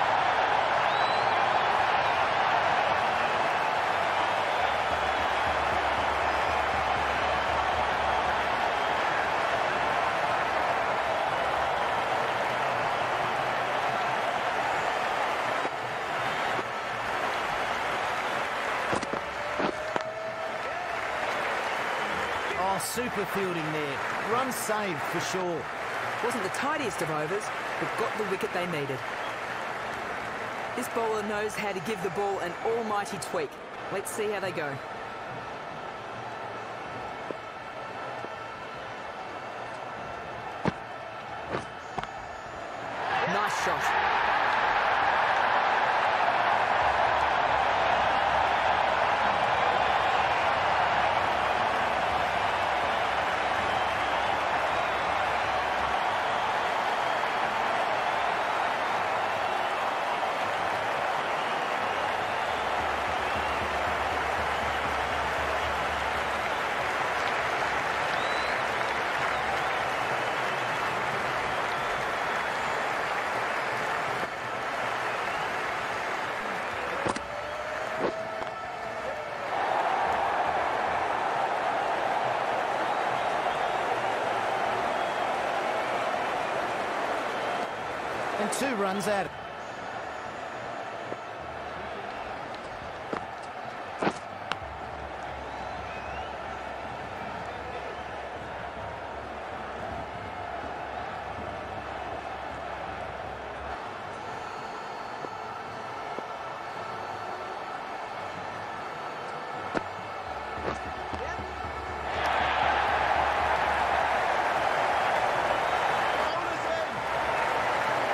Oh, super fielding there. Run saved for sure. Wasn't the tidiest of overs, but got the wicket they needed. This bowler knows how to give the ball an almighty tweak. Let's see how they go. Nice shot. And 2 runs out.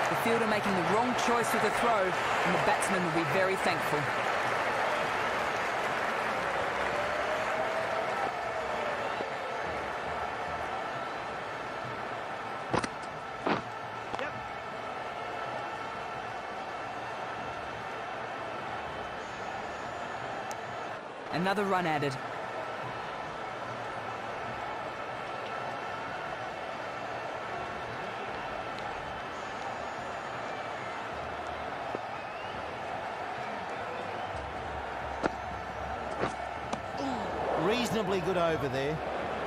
The fielder making the wrong choice with the throw, and the batsman will be very thankful. Another run added. Reasonably good over there.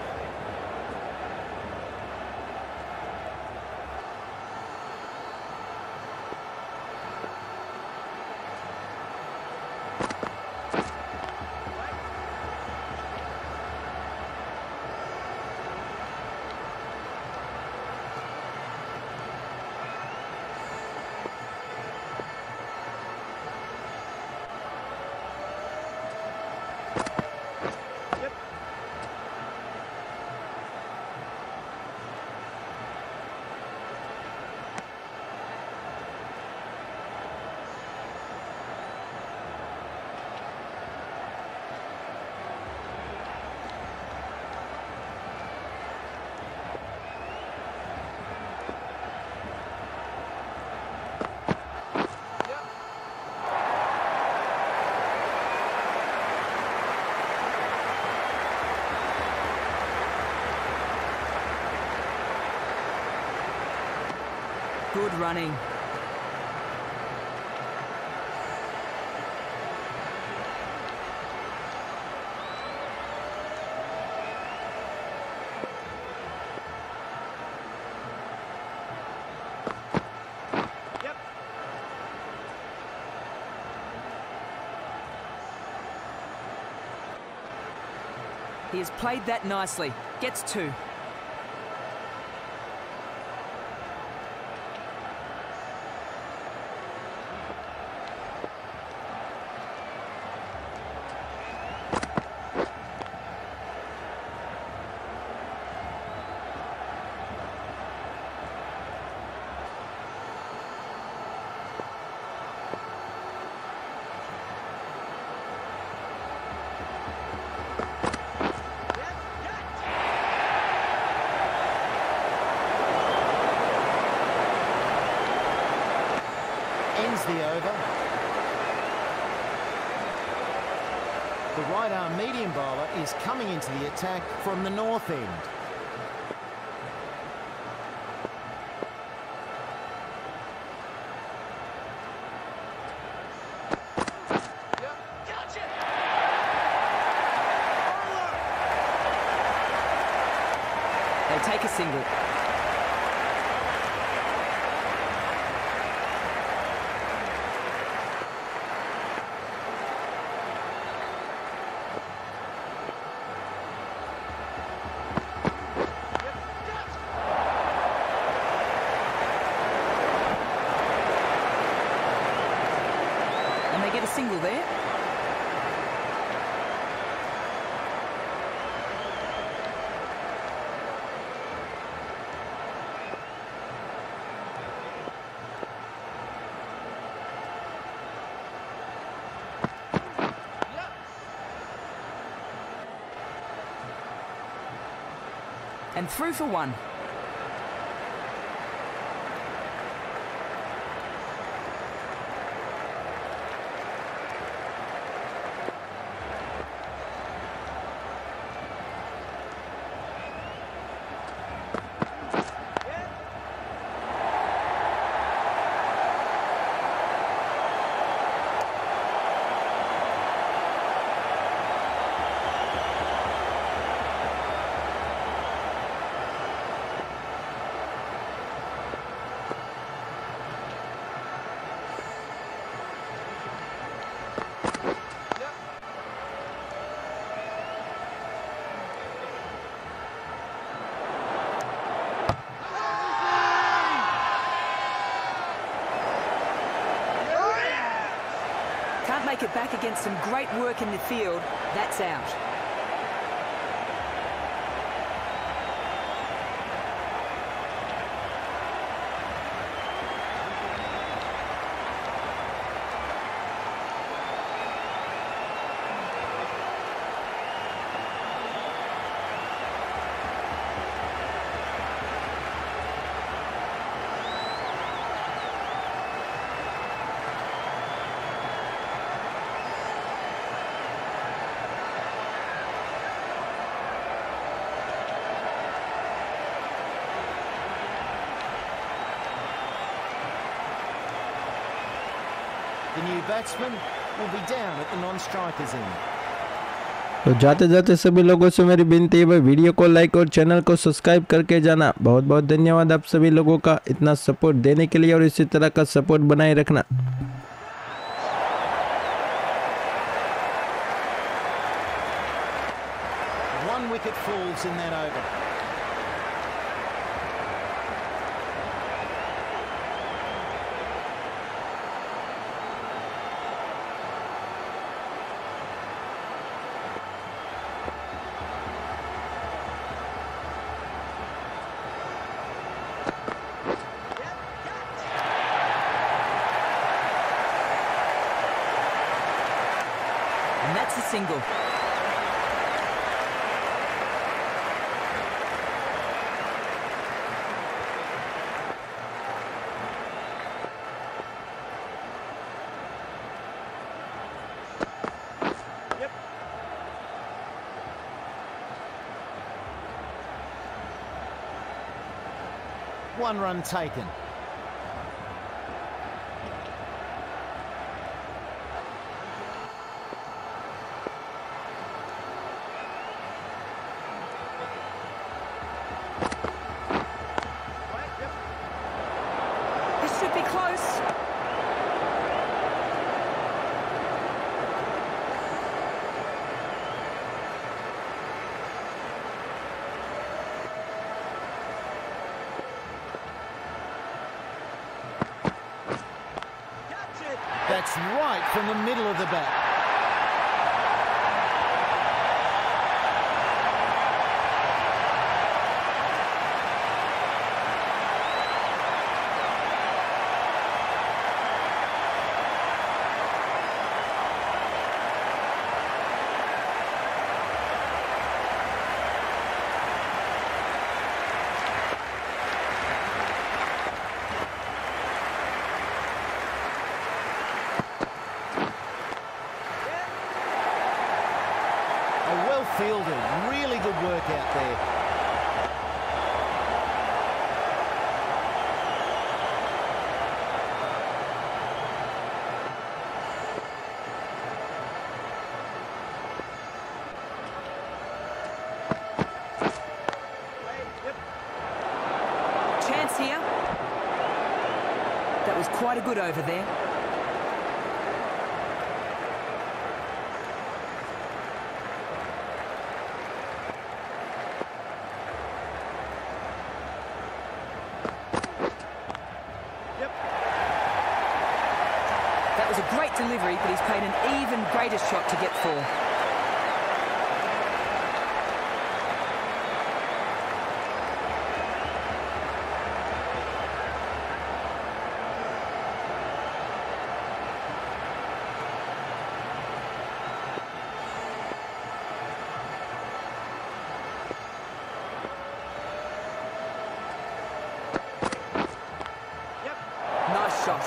Good running. He has played that nicely. Gets 2. Ends the over. The right-arm medium bowler is coming into the attack from the north end. They take a single. And they get a single there. And through for 1. Can't make it back against some great work in the field. That's out. The new batsman will be down at the non-strikers end. तो जाते जाते सभी लोगों से मेरी विनती है भाई वीडियो को लाइक और चैनल को सब्सक्राइब करके जाना। बहुत बहुत धन्यवाद आप सभी लोगों का इतना सपोर्ट देने के लिए और इसी तरह का सपोर्ट बनाए रखना। One wicket falls in that over. And that's a single. One run taken. This should be close. That's right from the middle of the bat. Well fielded, really good work out there. Chance here. That was quite a good over there. That was a great delivery, but he's paid an even greater shot to get for. Nice shot.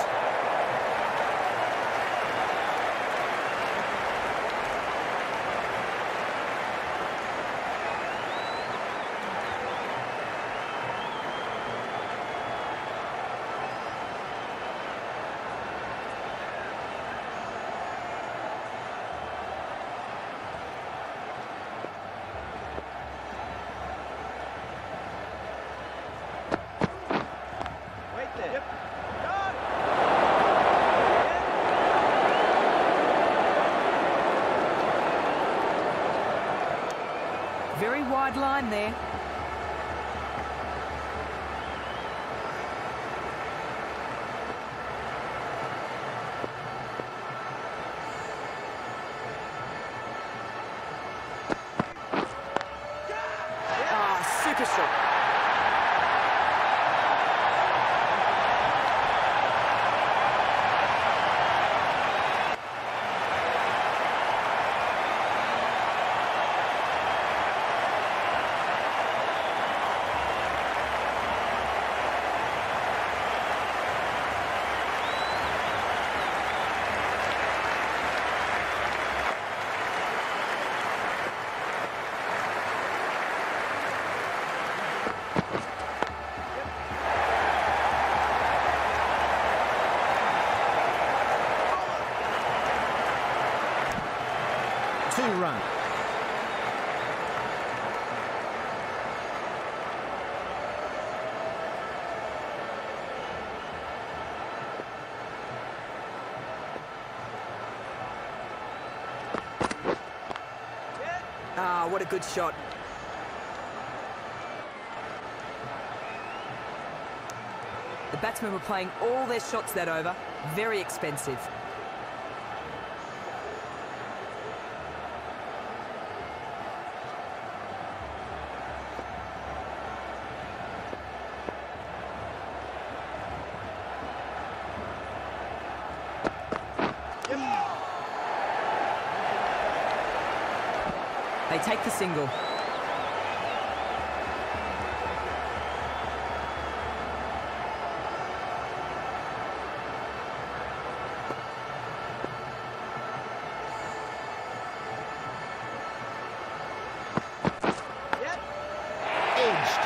Very wide line there. Ah, super shot. 2-run. Ah, what a good shot. The batsmen were playing all their shots that over. Very expensive. They take the single. Edged.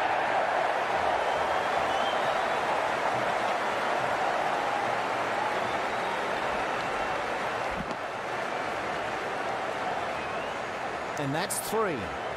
And that's 3.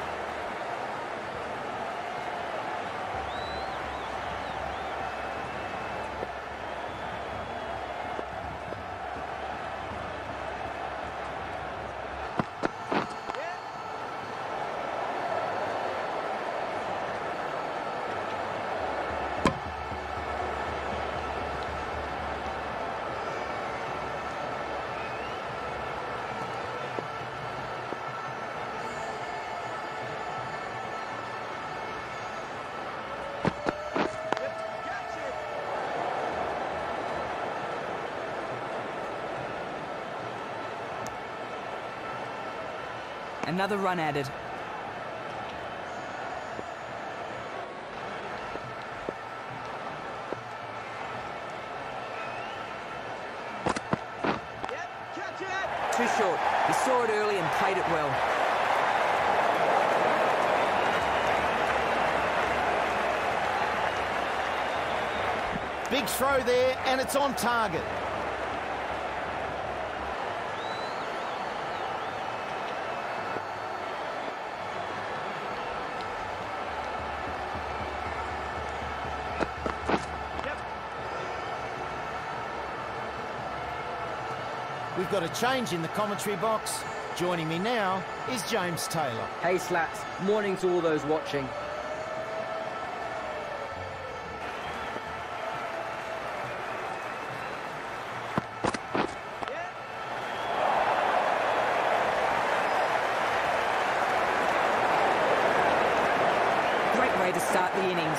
Another run added. Too short. He saw it early and played it well. Big throw there, and it's on target. We've got a change in the commentary box. Joining me now is James Taylor. Hey Slats, morning to all those watching. Great way to start the innings.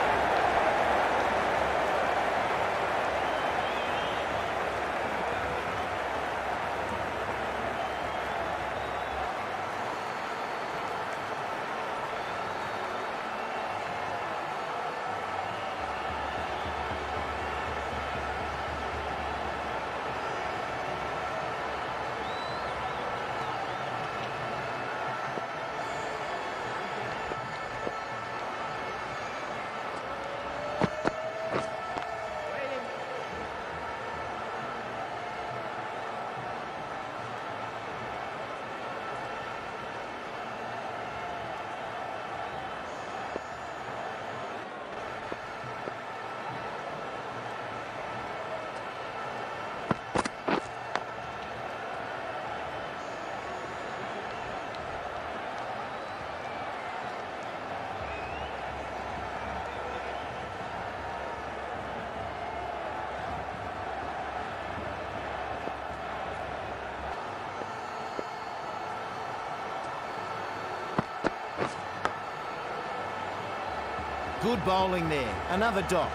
Good bowling there. Another dot.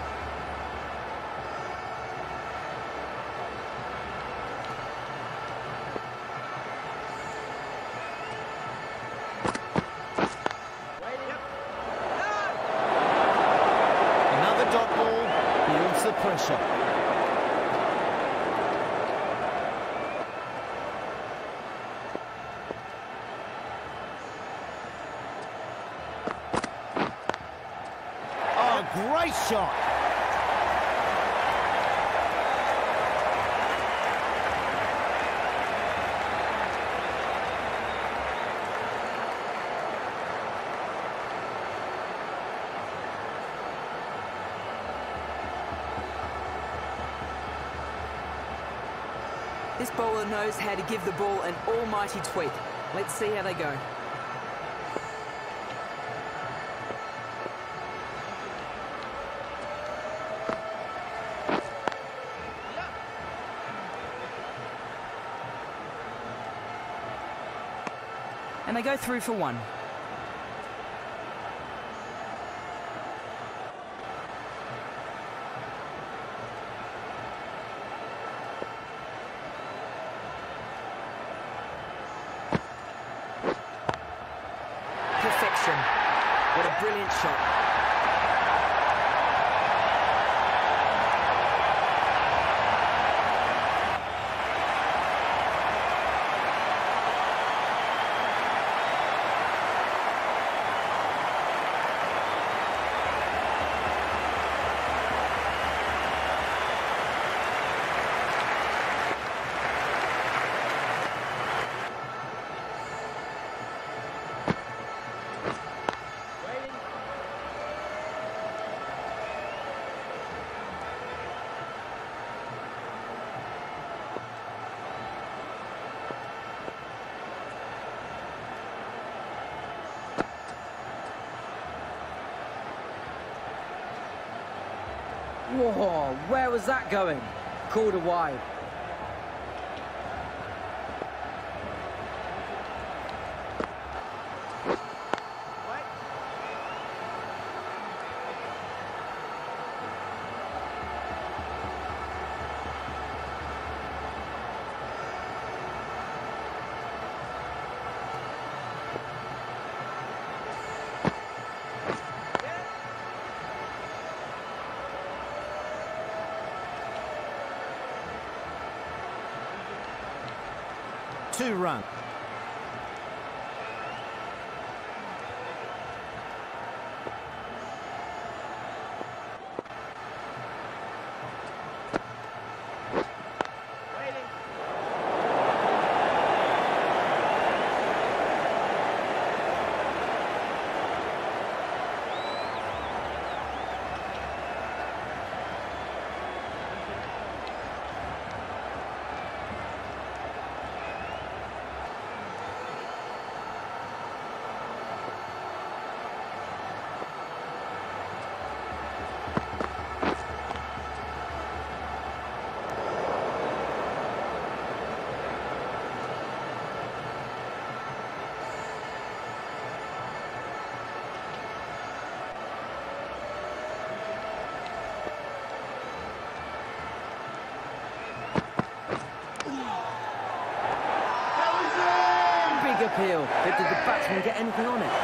Another dot ball. Builds the pressure. Great shot. This bowler knows how to give the ball an almighty tweak. Let's see how they go. And they go through for one. Perfection. What a brilliant shot. Whoa, where was that going? Called a wide. Two run. Big appeal. But did the batsman get anything on it?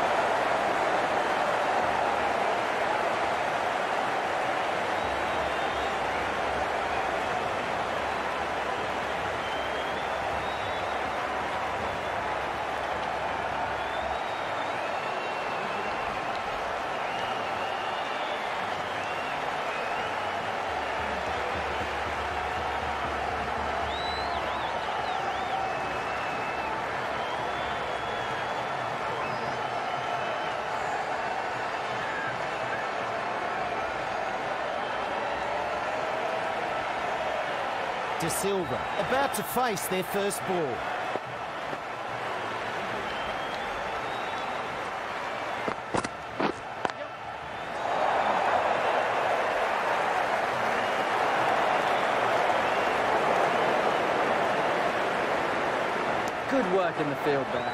De Silva about to face their first ball. Good work in the field there.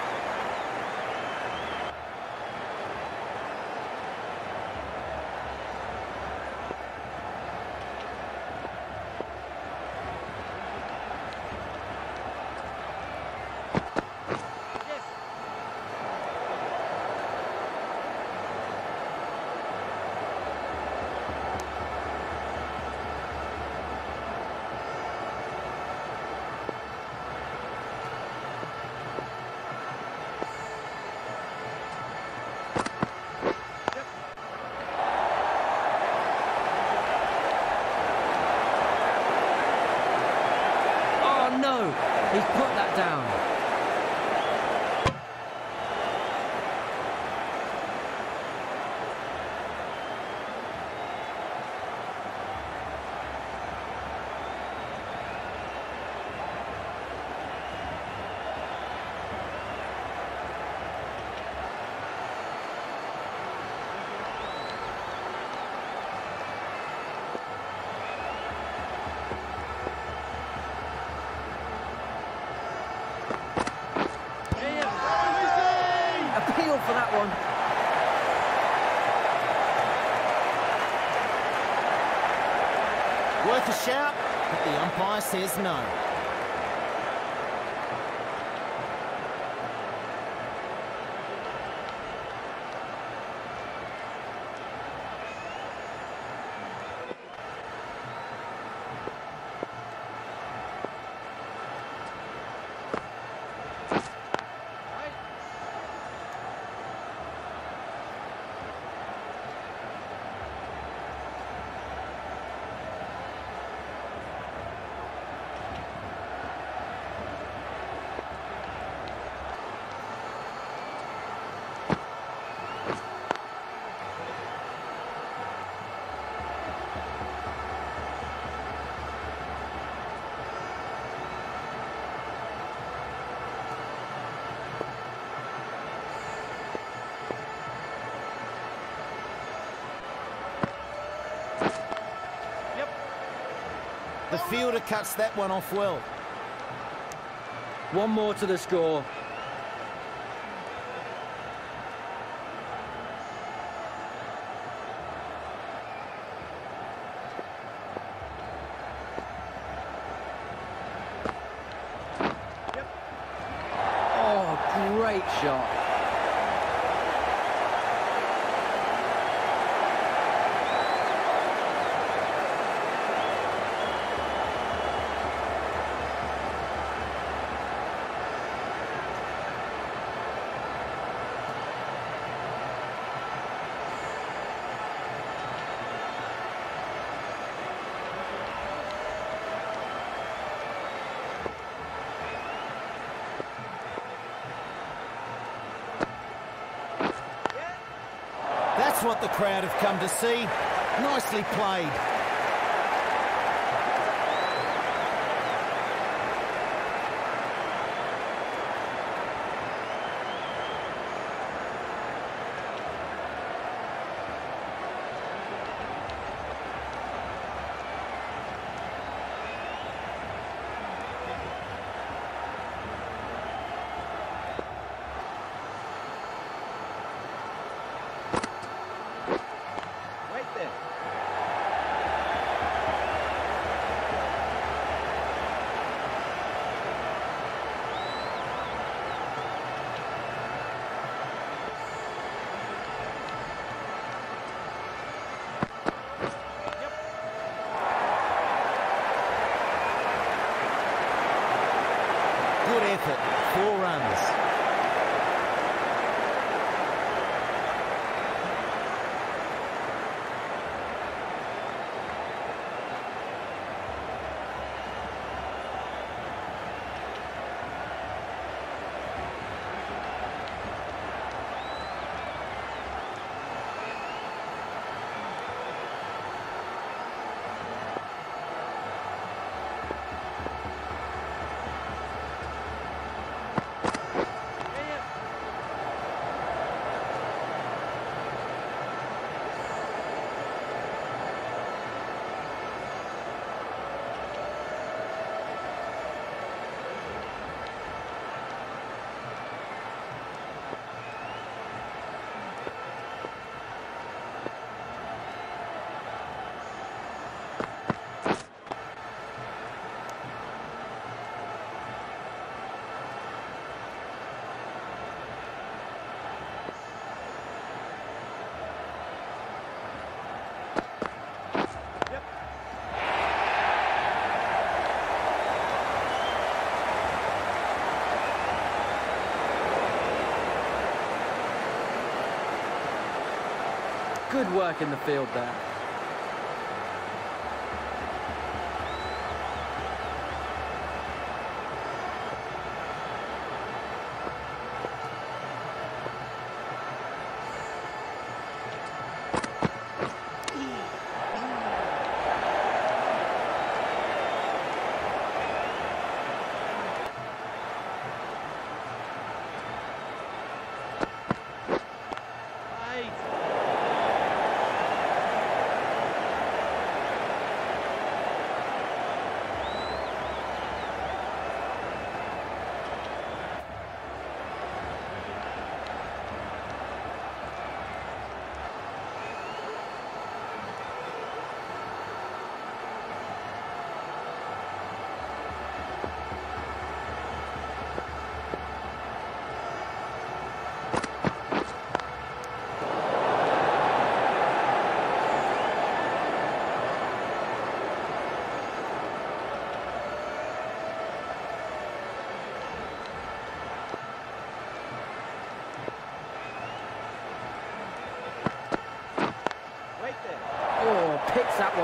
He's put that down. Worth a shout, but the umpire says no. The fielder cuts that one off well. One more to the score. Oh, great shot. That's what the crowd have come to see. Nicely played. Good effort, 4 runs. Good work in the field there.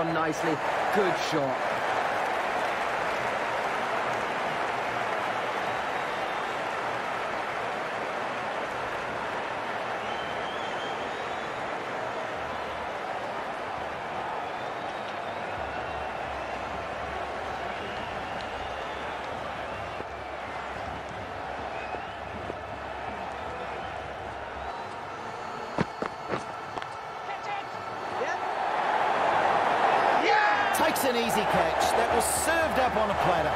on nicely. Good shot. Takes an easy catch. That was served up on a platter.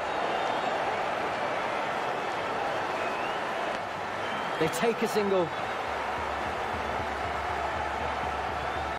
They take a single.